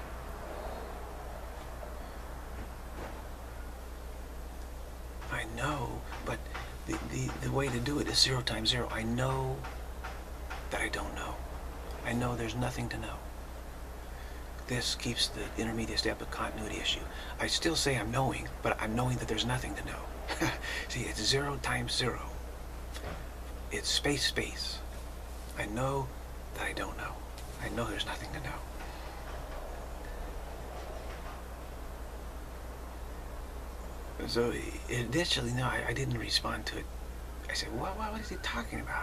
I know, but the way to do it is 0 times 0. I know that I don't know. I know there's nothing to know. This keeps the intermediate step of continuity issue. I still say I'm knowing, but I'm knowing that there's nothing to know. See, it's 0 times 0. It's space. I know that I don't know. I know there's nothing to know. So initially, no, I didn't respond to it. I said, what is he talking about?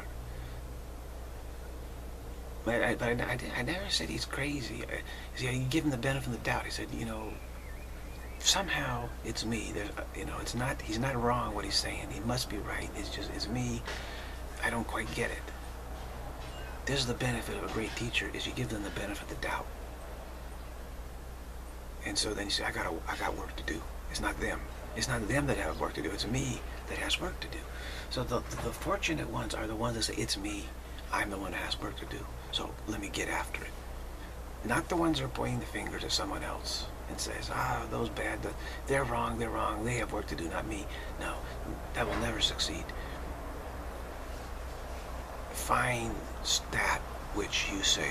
But I never said he's crazy. See, I give him the benefit of the doubt. I said, somehow it's me. It's not. He's not wrong what he's saying. He must be right. It's me. I don't quite get it. This is the benefit of a great teacher: is you give them the benefit of the doubt. And so then you say, I got work to do. It's not them. It's not them that have work to do. It's me that has work to do. So the fortunate ones are the ones that say, it's me. I'm the one that has work to do. So let me get after it. Not the ones who are pointing the fingers at someone else and says, those bad, they're wrong, they have work to do, not me. No, that will never succeed. Find that which you say,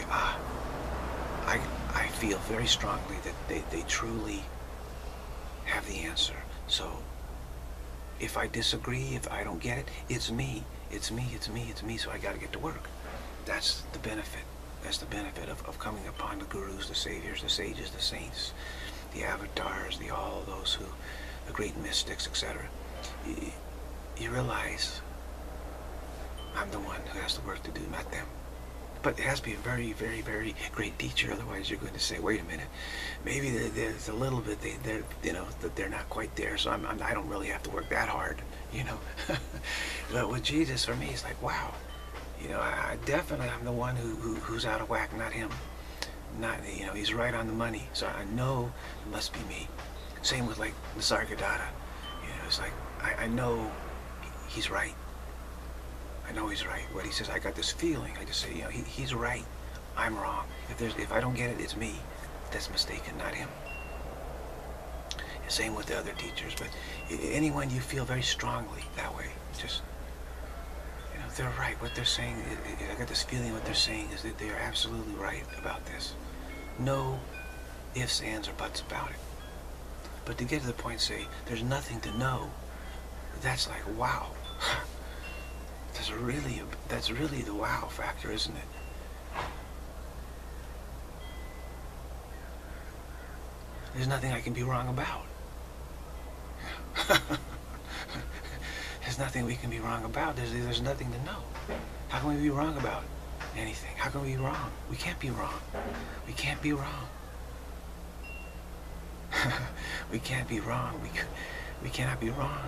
I feel very strongly that they truly have the answer. So if I disagree, if I don't get it, it's me, so I got to get to work. That's the benefit. That's the benefit of coming upon the gurus, the saviors, the sages, the saints, the avatars, all those the great mystics, etc. You realize I'm the one who has the work to do, not them. But it has to be a very, very, very great teacher. Otherwise, you're going to say, "Wait a minute, maybe there's a little bit that they're not quite there. So I don't really have to work that hard, But with Jesus, for me, it's like, wow, I definitely I'm the one who's out of whack, not him. Not he's right on the money. So I know it must be me. Same with like Nisargadatta. It's like I know he's right. I know he's right. What he says, I got this feeling. I just say, he's right. I'm wrong. If I don't get it, it's me. that's mistaken, not him. Same with the other teachers, but anyone you feel very strongly that way, just, you know, they're right. What they're saying, I got this feeling what they're saying is that they are absolutely right about this. No ifs, ands, or buts about it. But to get to the point, say, there's nothing to know, that's like, wow. That's really the wow factor, isn't it? There's nothing I can be wrong about. There's nothing we can be wrong about. There's nothing to know. How can we be wrong about anything? How can we be wrong? We can't be wrong. We can't be wrong. We can't be wrong. We cannot be wrong.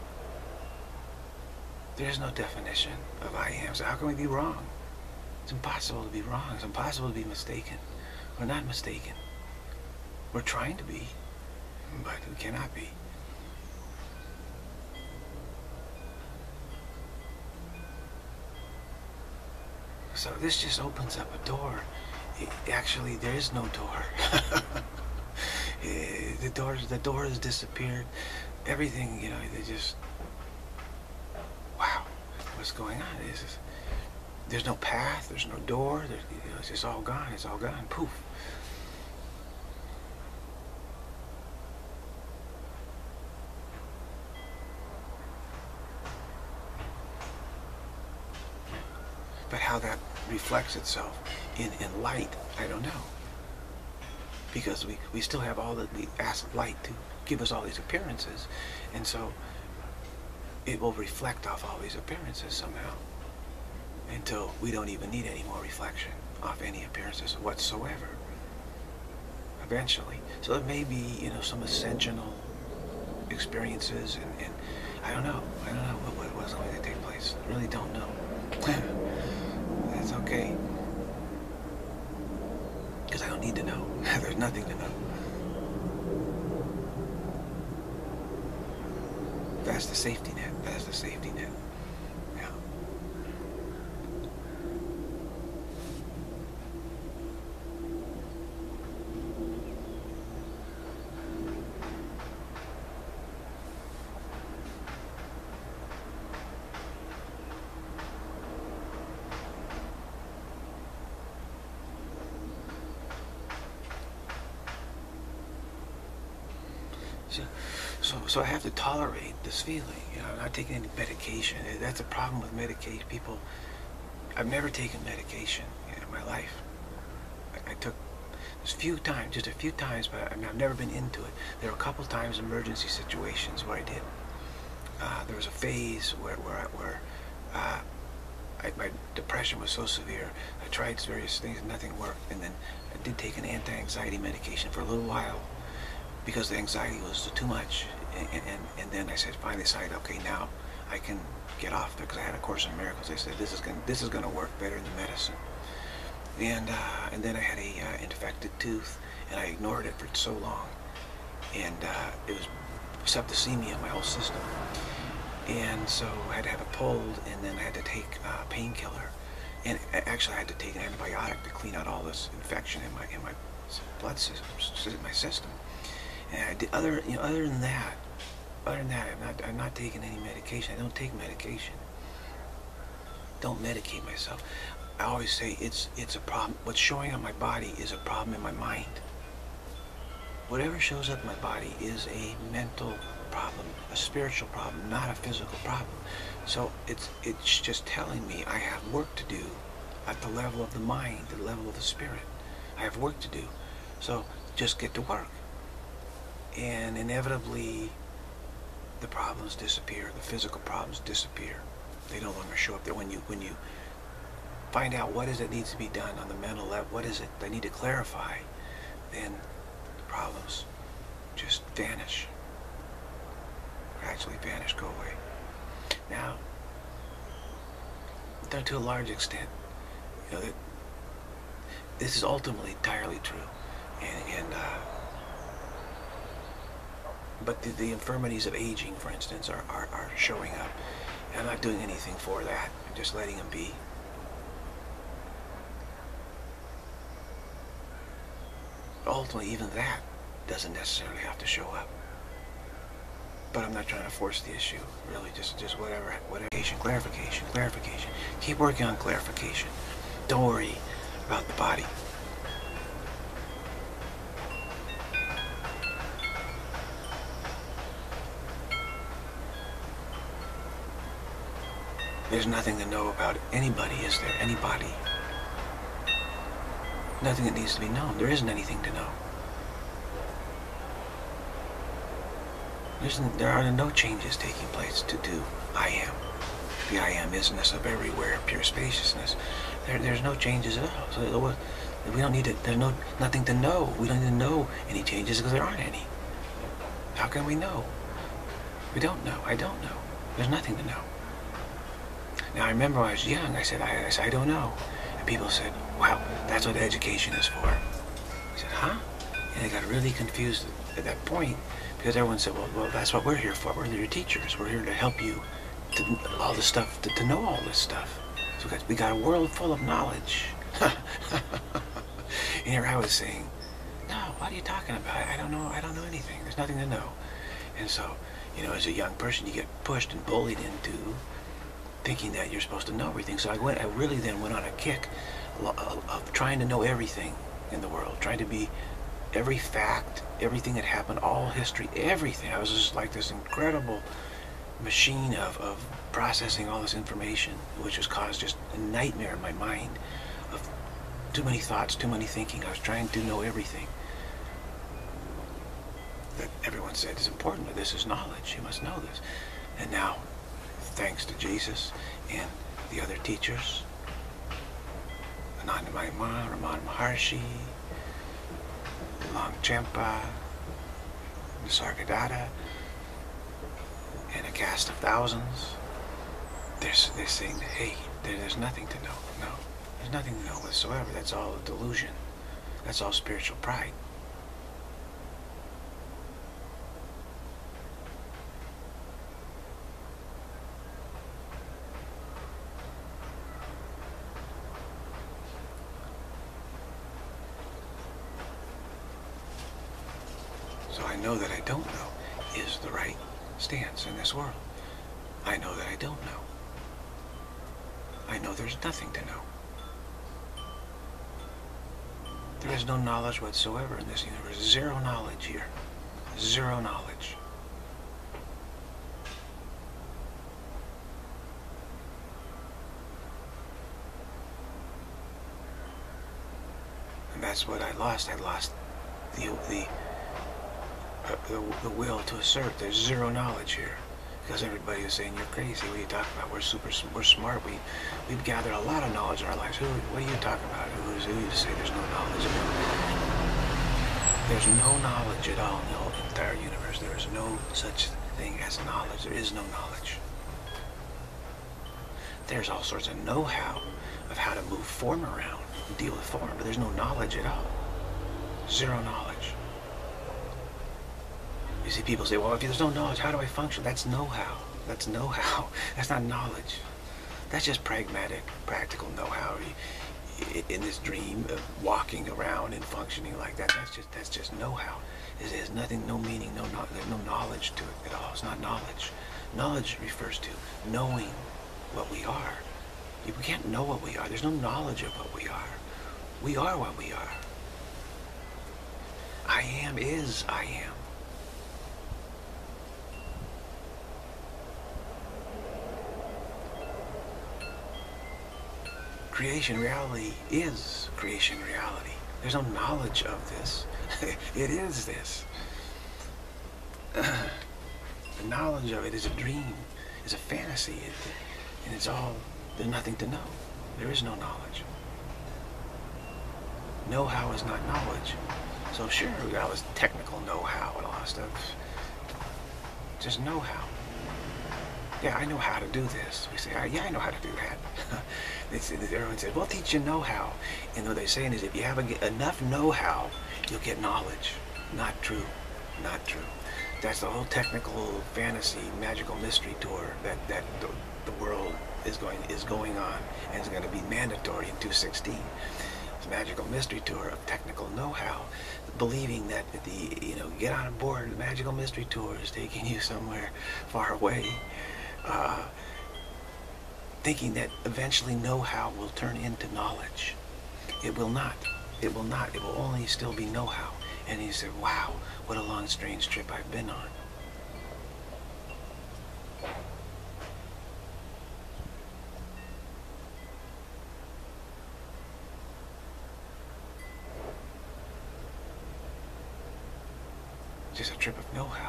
There's no definition of I am. So how can we be wrong? It's impossible to be wrong. It's impossible to be mistaken. We're not mistaken. We're trying to be, but we cannot be. So this just opens up a door. Actually, there is no door. The door has disappeared. Everything, you know, they just, wow, what's going on? There's no path, there's no door, you know, it's just all gone, it's all gone, poof. But how that reflects itself in light, I don't know. Because we still have all that, we ask light to give us all these appearances, and so it will reflect off all these appearances somehow until we don't even need any more reflection off any appearances whatsoever eventually. So it may be, you know, some ascensional experiences, and I don't know what's going to take place. I really don't know. That's okay, because I don't need to know. There's nothing to know. That's the safety net. That's the safety net. Yeah. So I have to tolerate this feeling. You know, I'm not taking any medication. That's a problem with medication. People, I've never taken medication in my life. I took just a few times, but I've never been into it. There were a couple times emergency situations where I did. There was a phase where my depression was so severe. I tried various things, nothing worked, and then I did take an anti-anxiety medication for a little while, because the anxiety was too much, and then I finally decided, okay, now I can get off there, because I had a Course in Miracles. I said, this is going to work better than medicine. And then I had a infected tooth, and I ignored it for so long, and it was septicemia in my whole system, and so I had to have it pulled, and then I had to take a painkiller, and actually I had to take an antibiotic to clean out all this infection in my blood system, my system. And I did, other than that, I'm not taking any medication. I don't take medication. Don't medicate myself. I always say it's a problem. What's showing up in my body is a problem in my mind. Whatever shows up in my body is a mental problem, a spiritual problem, not a physical problem. So it's just telling me I have work to do at the level of the mind, the level of the spirit. I have work to do. So just get to work. And inevitably, the problems disappear. The physical problems disappear. They no longer show up there. When you find out what is it needs to be done on the mental level, what is it they need to clarify, then the problems just vanish. Gradually vanish, go away. Now, to a large extent, you know, this is ultimately entirely true, but the infirmities of aging, for instance, are showing up. And I'm not doing anything for that. I'm just letting them be. ultimately, even that doesn't necessarily have to show up. But I'm not trying to force the issue, really, just whatever. Clarification. Keep working on clarification. Don't worry about the body. There's nothing to know about anybody, is there? Anybody. Nothing that needs to be known. There isn't anything to know. There are no changes taking place to do I am. The I am isness of everywhere, pure spaciousness. There's no changes at all. So we don't need to, there's nothing to know. We don't need to know any changes because there aren't any. How can we know? We don't know. I don't know. There's nothing to know. Now I remember when I was young, I said, I don't know. And people said, wow, that's what education is for. I said, huh? And they got really confused at that point because everyone said, well, that's what we're here for. We're your teachers. We're here to help you to all this stuff, to know all this stuff. So we got a world full of knowledge. And here I was saying, no, what are you talking about? I don't know anything. There's nothing to know. And so, you know, as a young person, you get pushed and bullied into thinking that you're supposed to know everything. So I really then went on a kick of trying to know everything in the world, trying to be every fact, everything that happened, all history, everything. I was just like this incredible machine of processing all this information, which has caused just a nightmare in my mind of too many thoughts, too many thinking. I was trying to know everything that everyone said is important. This is knowledge. You must know this. And now, thanks to Jesus and the other teachers, Ananda Mahima, Ramana Maharshi, Longchenpa, Nisargadatta, and a cast of thousands, they're saying, hey, there's nothing to know. No, there's nothing to know whatsoever. That's all a delusion. That's all spiritual pride. So I know that I don't know is the right stance in this world. I know that I don't know. I know there's nothing to know. There is no knowledge whatsoever in this universe. Zero knowledge here. Zero knowledge. And that's what I lost. I lost the will to assert. There's zero knowledge here. Because everybody is saying, you're crazy, what are you talking about? We're smart, we've gathered a lot of knowledge in our lives. What are you talking about? Who you to say there's no knowledge? There's no knowledge at all in the whole entire universe. There is no such thing as knowledge. There is no knowledge. There's all sorts of know-how of how to move form around and deal with form, but there's no knowledge at all. Zero knowledge. You see people say, well, if there's no knowledge, how do I function? That's know-how. That's know-how. That's not knowledge. That's just pragmatic, practical know-how. In this dream of walking around and functioning like that, that's just know-how. There's nothing, no meaning, there's no knowledge to it at all. It's not knowledge. Knowledge refers to knowing what we are. We can't know what we are. There's no knowledge of what we are. We are what we are. I am is I am. Creation reality is creation reality. There's no knowledge of this. It is this. The knowledge of it is a dream, is a fantasy, and it's all, there's nothing to know. There is no knowledge. Know-how is not knowledge. So sure, we got all this technical know-how and all that stuff. Just know-how. Yeah, I know how to do this. We say, yeah, I know how to do that. Everyone said, well, teach you know-how. And what they're saying is if you have enough know-how, you'll get knowledge. Not true. Not true. That's the whole technical fantasy, magical mystery tour that the world is going on, and is going to be mandatory in 216. magical mystery tour of technical know-how, believing that get on board, the magical mystery tour is taking you somewhere far away, thinking that eventually know-how will turn into knowledge. It will not. It will not. It will only still be know-how. And he said, wow, what a long, strange trip I've been on. Just a trip of know-how.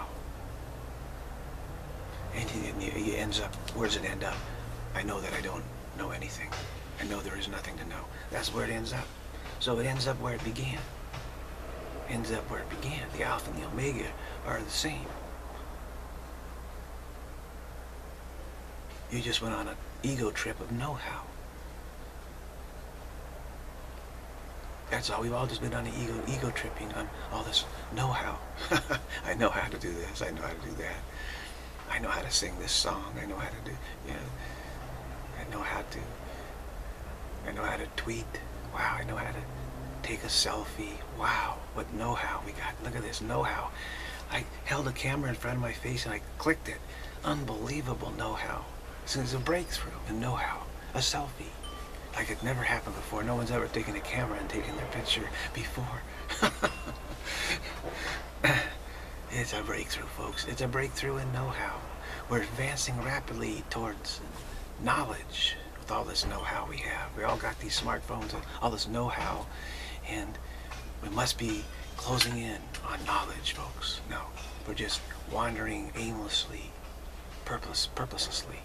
And he ends up, where does it end up? I know that I don't know anything. I know there is nothing to know. That's where it ends up. So it ends up where it began. Ends up where it began. The Alpha and the Omega are the same. You just went on an ego trip of know-how. That's all. We've all just been on an ego tripping on all this know-how. I know how to do this. I know how to do that. I know how to sing this song. I know how to do, I know how to tweet. Wow, I know how to take a selfie. Wow, what know-how we got. Look at this know-how. I held a camera in front of my face and I clicked it. Unbelievable know-how. So it's a breakthrough in know-how. A selfie. Like it never happened before. No one's ever taken a camera and taken their picture before. It's a breakthrough, folks. It's a breakthrough in know-how. We're advancing rapidly towards knowledge with all this know-how we have. We all got these smartphones and all this know-how, and we must be closing in on knowledge, folks. No, we're just wandering aimlessly, purposelessly,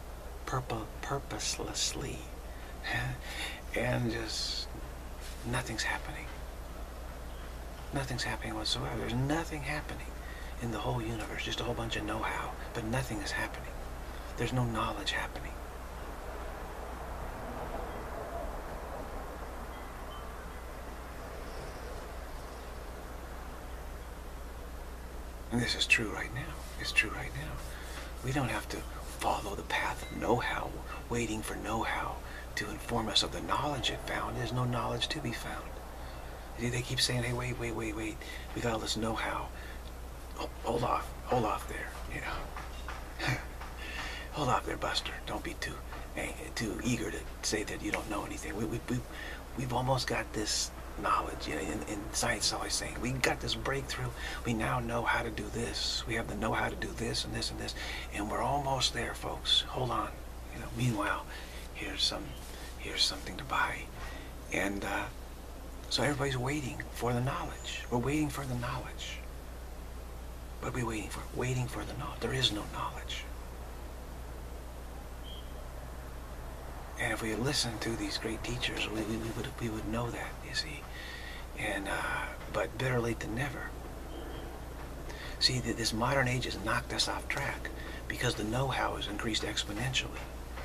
and just nothing's happening. Nothing's happening whatsoever. There's nothing happening in the whole universe, just a whole bunch of know-how, but nothing is happening. There's no knowledge happening. And this is true right now. It's true right now. We don't have to follow the path of know-how, waiting for know-how to inform us of the knowledge it found. There's no knowledge to be found. They keep saying, hey, wait. We got all this know-how. Oh, hold off there, Hold off there, Buster. Don't be too eager to say that you don't know anything. We've almost got this knowledge. In science is always saying, we got this breakthrough. We now know how to do this. We have the know-how to do this and this and this. And we're almost there, folks. Hold on. Meanwhile, here's something to buy. And so everybody's waiting for the knowledge. We're waiting for the knowledge. What are we waiting for? Waiting for the knowledge. There is no knowledge. And if we listen to these great teachers, we would know that, you see. And but better late than never. See, this modern age has knocked us off track because the know-how has increased exponentially.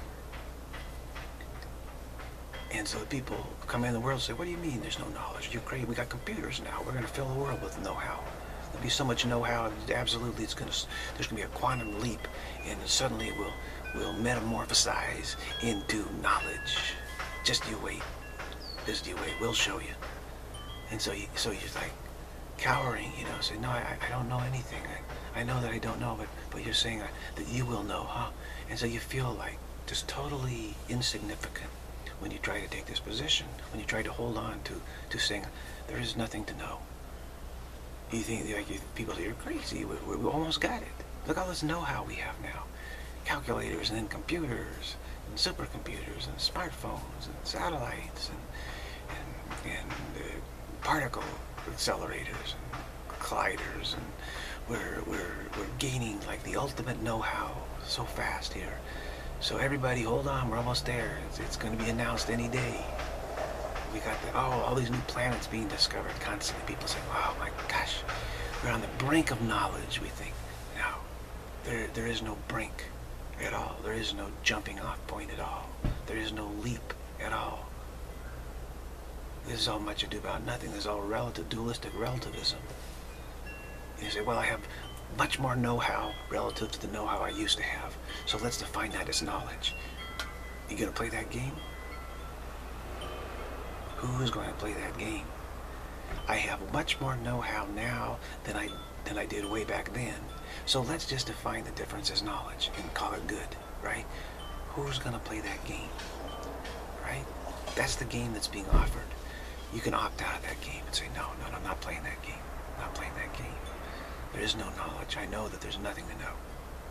And so people come in the world and say, what do you mean there's no knowledge? You're crazy. We got computers now. We're going to fill the world with know-how. There'll be so much know-how, absolutely, there's going to be a quantum leap, and suddenly it will metamorphosize into knowledge. Just you wait. Just you wait. We'll show you. And so you're like cowering, say, no, I don't know anything. I know that I don't know, but you're saying that you will know, huh? And so you feel like just totally insignificant when you try to take this position, when you try to hold on to saying there is nothing to know. You think, people say, you're crazy, we almost got it. Look all this know-how we have now. Calculators and then computers and supercomputers and smartphones and satellites and particle accelerators and colliders, and we're gaining like the ultimate know-how so fast here. So everybody, hold on, we're almost there. It's going to be announced any day. We got all these new planets being discovered constantly. People say, wow, my gosh, we're on the brink of knowledge, we think. No, there is no brink at all. There is no jumping off point at all. There is no leap at all. This is all much ado about nothing. This is all relative, dualistic relativism. You say, well, I have much more know-how relative to the know-how I used to have. So let's define that as knowledge. You gonna play that game? Who's going to play that game? I have much more know-how now than I did way back then. So let's just define the difference as knowledge and call it good, right? Who's going to play that game, right? That's the game that's being offered. You can opt out of that game and say, no, I'm not playing that game. I'm not playing that game. There is no knowledge. I know that there's nothing to know.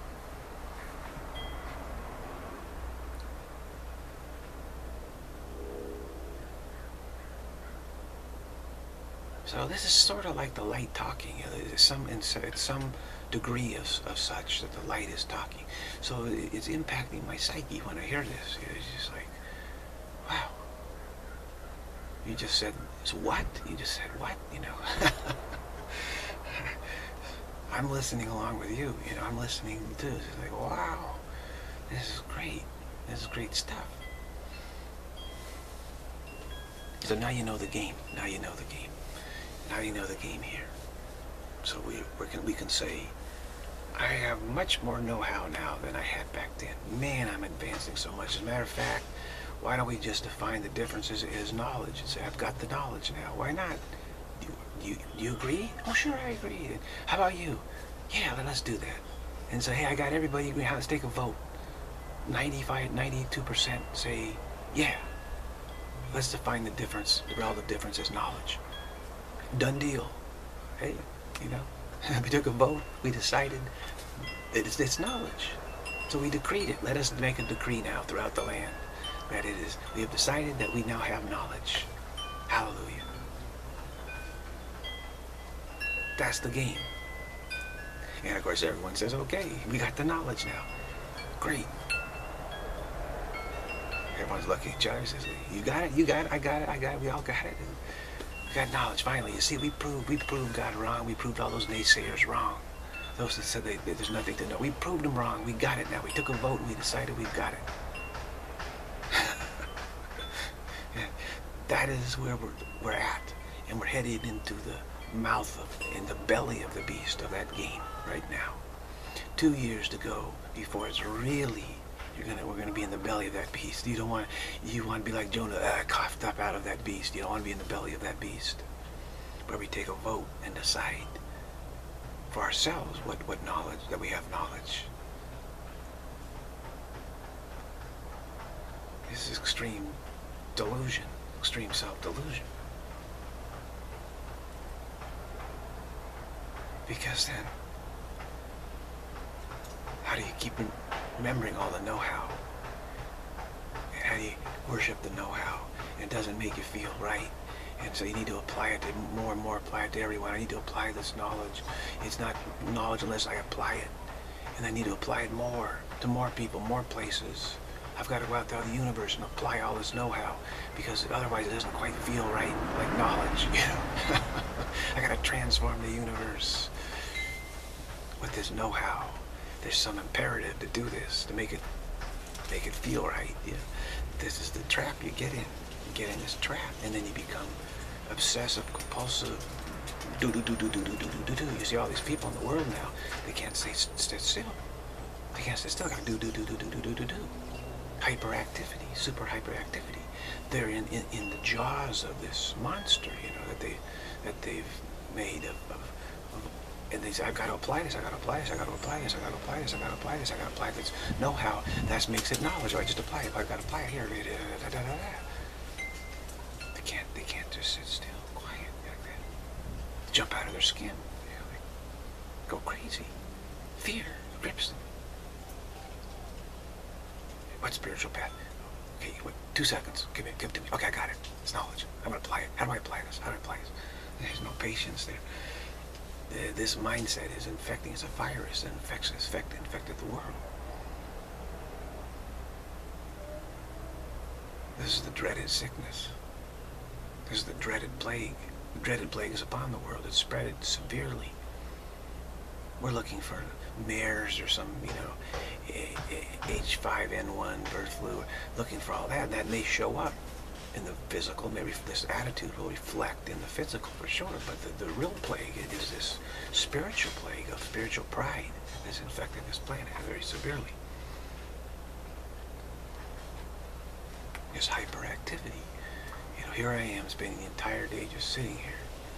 So this is sort of like the light talking. It's some degree of such that the light is talking. So it's impacting my psyche when I hear this. It's just like, wow. You just said, so what? You just said what? You know. I'm listening along with you. You know, I'm listening too. It's like, wow, this is great. This is great stuff. So now you know the game. Now you know the game. Now you know the game here. So we can say, I have much more know-how now than I had back then. Man, I'm advancing so much. As a matter of fact, why don't we just define the differences as knowledge and say, I've got the knowledge now. Why not? Do you agree? Oh, sure, I agree. How about you? Yeah, let's do that. And say, hey, I got everybody agreeing. Let's take a vote. 92% say, yeah. Let's define the difference, the relative difference as knowledge. Done deal. Hey, you know, we took a vote. We decided that it's knowledge. So we decreed it. Let us make a decree now throughout the land that it is. We have decided that we now have knowledge. Hallelujah. That's the game. And of course, everyone says, okay, we got the knowledge now. Great. Everyone's looking at each other and says, you got it, you got it, I got it, we all got it. We got knowledge, finally. You see, we proved God wrong. We proved all those naysayers wrong. Those that said that there's nothing to know. We proved them wrong. We got it now. We took a vote and we decided we've got it. Yeah, that is where we're at. And we're headed into the mouth of, in the belly of the beast of that game right now. 2 years to go before it's really, we're gonna be in the belly of that beast. You want to be like Jonah, coughed up out of that beast. You don't want to be in the belly of that beast, where we take a vote and decide for ourselves what knowledge, that we have knowledge. This is extreme delusion, extreme self-delusion. Because then, how do you keep remembering all the know-how? And how do you worship the know-how? And it doesn't make you feel right. And so you need to apply it to more and more, apply it to everyone. I need to apply this knowledge. It's not knowledge unless I apply it. And I need to apply it more, to more people, more places. I've got to go out there in the universe and apply all this know-how, because otherwise it doesn't quite feel right, like knowledge, you know. I got to transform the universe with this know-how. There's some imperative to do this, to make it feel right. You know, this is the trap you get in. You get in this trap, and then you become obsessive, compulsive. Do. You see all these people in the world now. They can't stay still. They can't stay still. Got to do. Hyperactivity, super hyperactivity. They're in the jaws of this monster, you know, that they've made of. And they say, I've got to apply this, I've got to apply this, I've got to apply this, I've got to apply this, I've got to apply this, I've got to apply this. Know-how, that makes it knowledge. I just apply it, I've got to apply it here. They can't just sit still, quiet like that. Jump out of their skin. You know, like, go crazy. Fear grips them. What spiritual path? Okay, wait, 2 seconds. Give it to me. Okay, I got it. It's knowledge. I'm going to apply it. How do I apply this? How do I apply this? There's no patience there. This mindset is infecting. It's a virus that infected the world. This is the dreaded sickness. This is the dreaded plague. The dreaded plague is upon the world. It's spread severely. We're looking for MERS or some, you know, H5N1 bird flu. Looking for all that. That may show up in the physical. Maybe this attitude will reflect in the physical for sure, but the real plague is this spiritual plague of spiritual pride that's infected this planet very severely. This hyperactivity, You know, here I am spending the entire day just sitting here.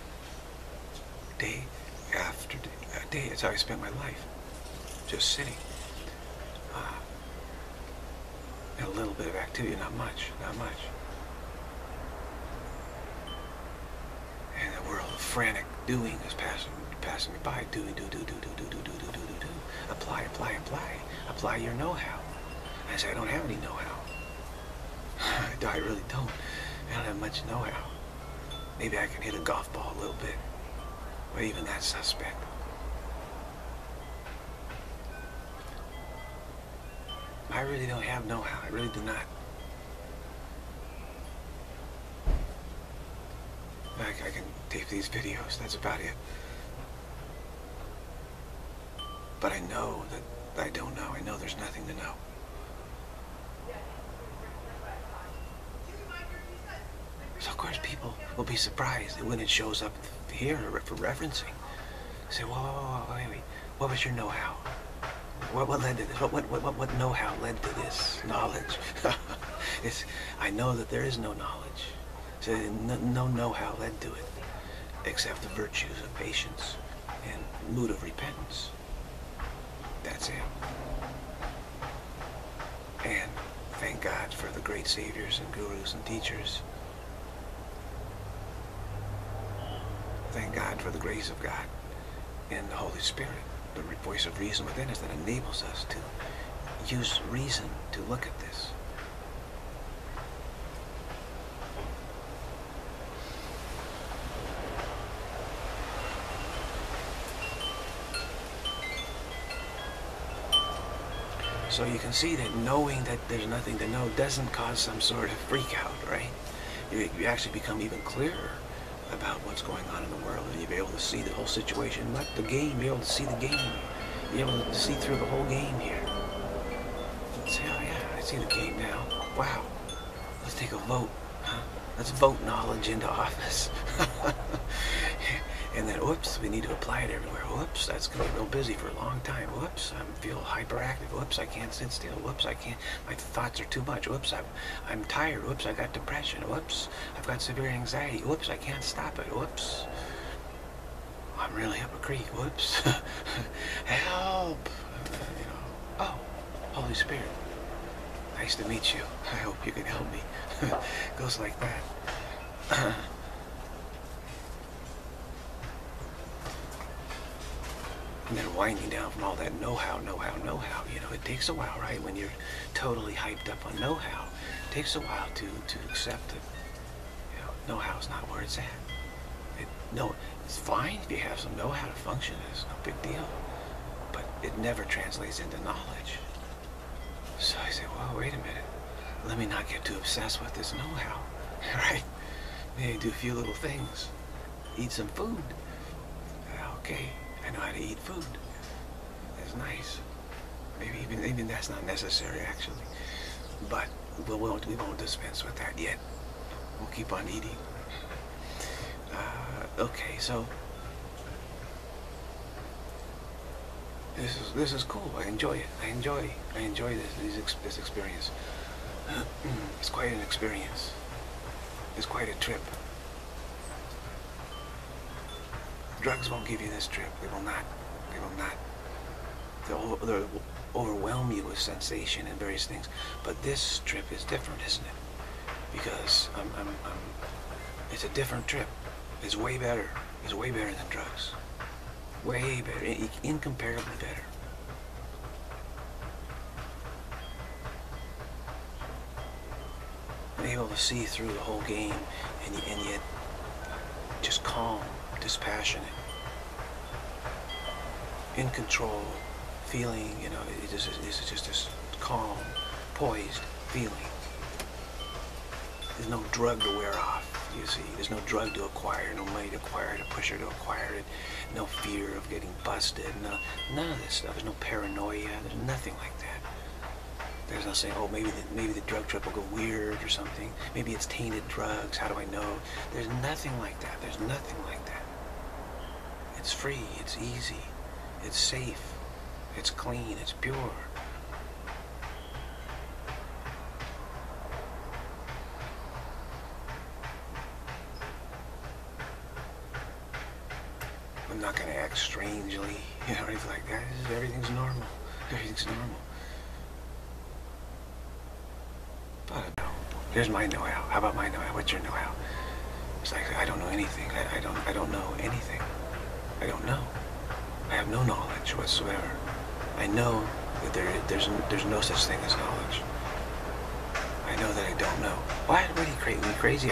Day after day. That's how I spent my life. Just sitting. And a little bit of activity, not much. And a world of frantic doing is passing me by. Do. Apply your know-how. I say, I don't have any know-how. I really don't. I don't have much know-how. Maybe I can hit a golf ball a little bit. But even that's suspect. I really don't have know-how. I really do not. I can tape these videos. That's about it. But I know that I don't know. I know there's nothing to know. So of course people will be surprised when it shows up here for referencing. Say, whoa, wait. What was your know-how? What led to this? What know-how led to this knowledge? I know that there is no knowledge. So no know-how led to it, except the virtues of patience and mood of repentance. That's it. And thank God for the great saviors and gurus and teachers. Thank God for the grace of God and the Holy Spirit, the voice of reason within us that enables us to use reason to look at this. So you can see that knowing that there's nothing to know doesn't cause some sort of freak out, right? You actually become even clearer about what's going on in the world, and you'll be able to see the whole situation, not the game, be able to see the game. Be able to see through the whole game here. Say, oh yeah, I see the game now. Wow, let's take a vote. Huh? Let's vote knowledge into office. And then, whoops, we need to apply it everywhere. Whoops, that's going to be real busy for a long time. Whoops, I feel hyperactive. Whoops, I can't sit still. Whoops, I can't, my thoughts are too much. Whoops, I'm tired. Whoops, I got depression. Whoops, I've got severe anxiety. Whoops, I can't stop it. Whoops, I'm really up a creek. Whoops, help. Oh, Holy Spirit, nice to meet you. I hope you can help me. Goes like that. And then winding down from all that know-how, it takes a while, right? When you're totally hyped up on know-how, it takes a while to accept that, know-how's not where it's at. It's fine if you have some know-how to function, it's no big deal. But it never translates into knowledge. So I say, well, wait a minute. Let me not get too obsessed with this know-how, right? Maybe do a few little things. Eat some food. Okay. I know how to eat food. That's nice. Maybe even that's not necessary, actually. But we won't dispense with that yet. We'll keep on eating. Okay, so this is cool. I enjoy it. I enjoy this experience. It's quite an experience. It's quite a trip. Drugs won't give you this trip. They will not. They'll overwhelm you with sensation and various things. But this trip is different, isn't it? Because it's a different trip. It's way better. It's way better than drugs. Way better. Incomparably better. I'm able to see through the whole game and yet just calm. Dispassionate, in control, feeling, this is just this calm, poised feeling. There's no drug to wear off, you see. There's no drug to acquire, no money to acquire, no pressure to acquire it, no fear of getting busted, none of this stuff. There's no paranoia, there's nothing like that. There's no saying, oh, maybe the drug trip will go weird or something. Maybe it's tainted drugs, how do I know? There's nothing like that. There's nothing like that. It's free, it's easy, it's safe, it's clean, it's pure. not going to act strangely, you know, anything like that. Everything's normal. Everything's normal. But here's my know-how. How about my know-how? What's your know-how? It's like, I don't know anything. I don't know anything. I don't know. I have no knowledge whatsoever. I know that there's no such thing as knowledge. I know that I don't know. Why? What are you crazy?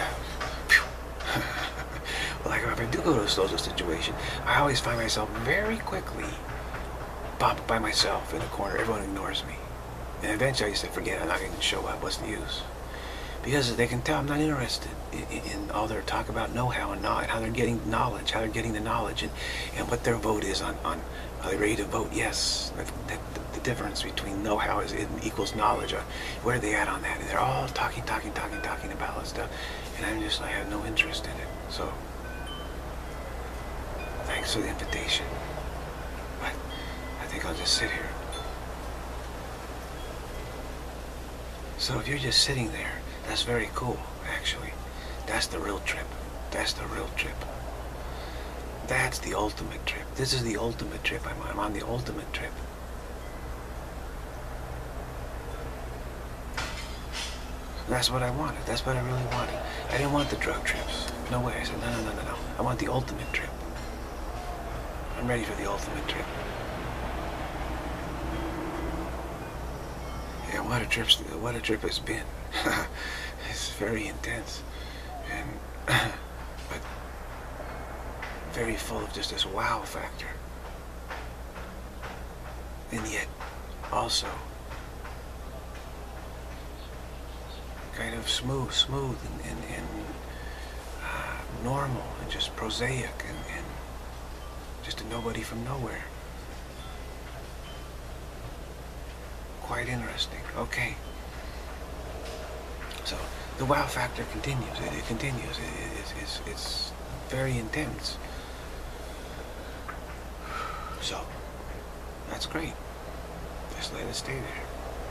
Well, like if I do go to a social situation, I always find myself very quickly bumped by myself in a corner. Everyone ignores me. And eventually I just say, forget it, I'm not going to show up. What's the use? Because they can tell I'm not interested in all their talk about know-how and how they're getting knowledge, how they're getting the knowledge, and what their vote is on are they ready to vote yes. The difference between know-how equals knowledge. Where are they at on that? And they're all talking about all stuff. And I'm just, I have no interest in it. So, thanks for the invitation. But I think I'll just sit here. So if you're just sitting there, that's very cool, actually. That's the real trip. That's the real trip. That's the ultimate trip. This is the ultimate trip. I'm on the ultimate trip. That's what I wanted. That's what I really wanted. I didn't want the drug trips. No way. I said, no. I want the ultimate trip. I'm ready for the ultimate trip. Yeah, what a trip it's been. It's very intense, and but very full of just this wow factor, and yet also kind of smooth and normal and just prosaic and just a nobody from nowhere. Quite interesting. Okay. So the wow factor continues. It continues. It's very intense. So that's great. Just let it stay there.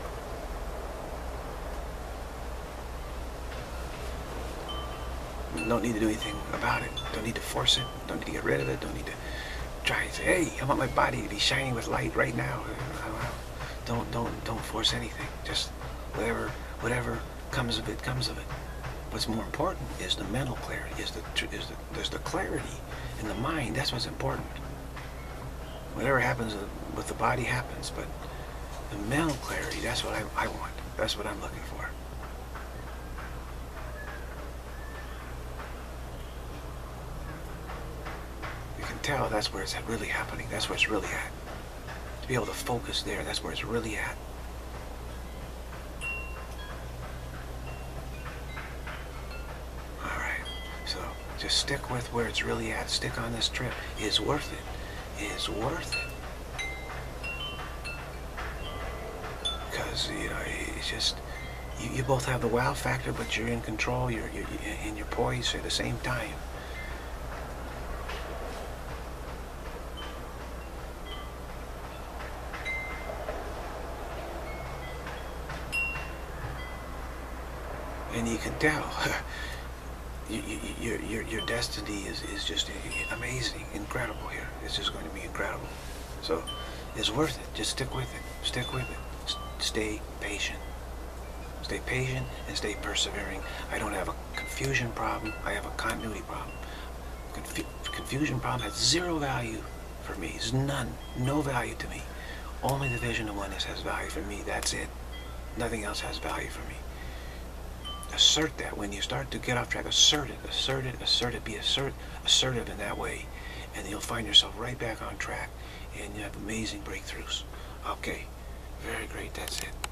Don't need to do anything about it. Don't need to force it. Don't need to get rid of it. Don't need to try and say, hey, I want my body to be shining with light right now. Don't force anything. Just whatever comes of it, comes of it. What's more important is the mental clarity. There's the clarity in the mind. That's what's important. Whatever happens with the body happens, but the mental clarity, that's what I want. That's what I'm looking for. You can tell that's where it's really happening. That's where it's really at. To be able to focus there, that's where it's really at. Alright, so just stick with where it's really at. Stick on this trip. It's worth it. It's worth it. Because, you know, it's just, you both have the wow factor, but you're in control, you're poised at the same time. And you can tell your destiny is just amazing, incredible here. It's just going to be incredible. So it's worth it. Just stick with it. Stick with it. Stay patient. Stay patient and stay persevering. I don't have a confusion problem. I have a continuity problem. Confusion problem has zero value for me. It's none. No value to me. Only the Vision-Of-Oneness has value for me. That's it. Nothing else has value for me. Assert that. When you start to get off track, assert it, be assertive in that way, and you'll find yourself right back on track, and you have amazing breakthroughs. Okay, very great, that's it.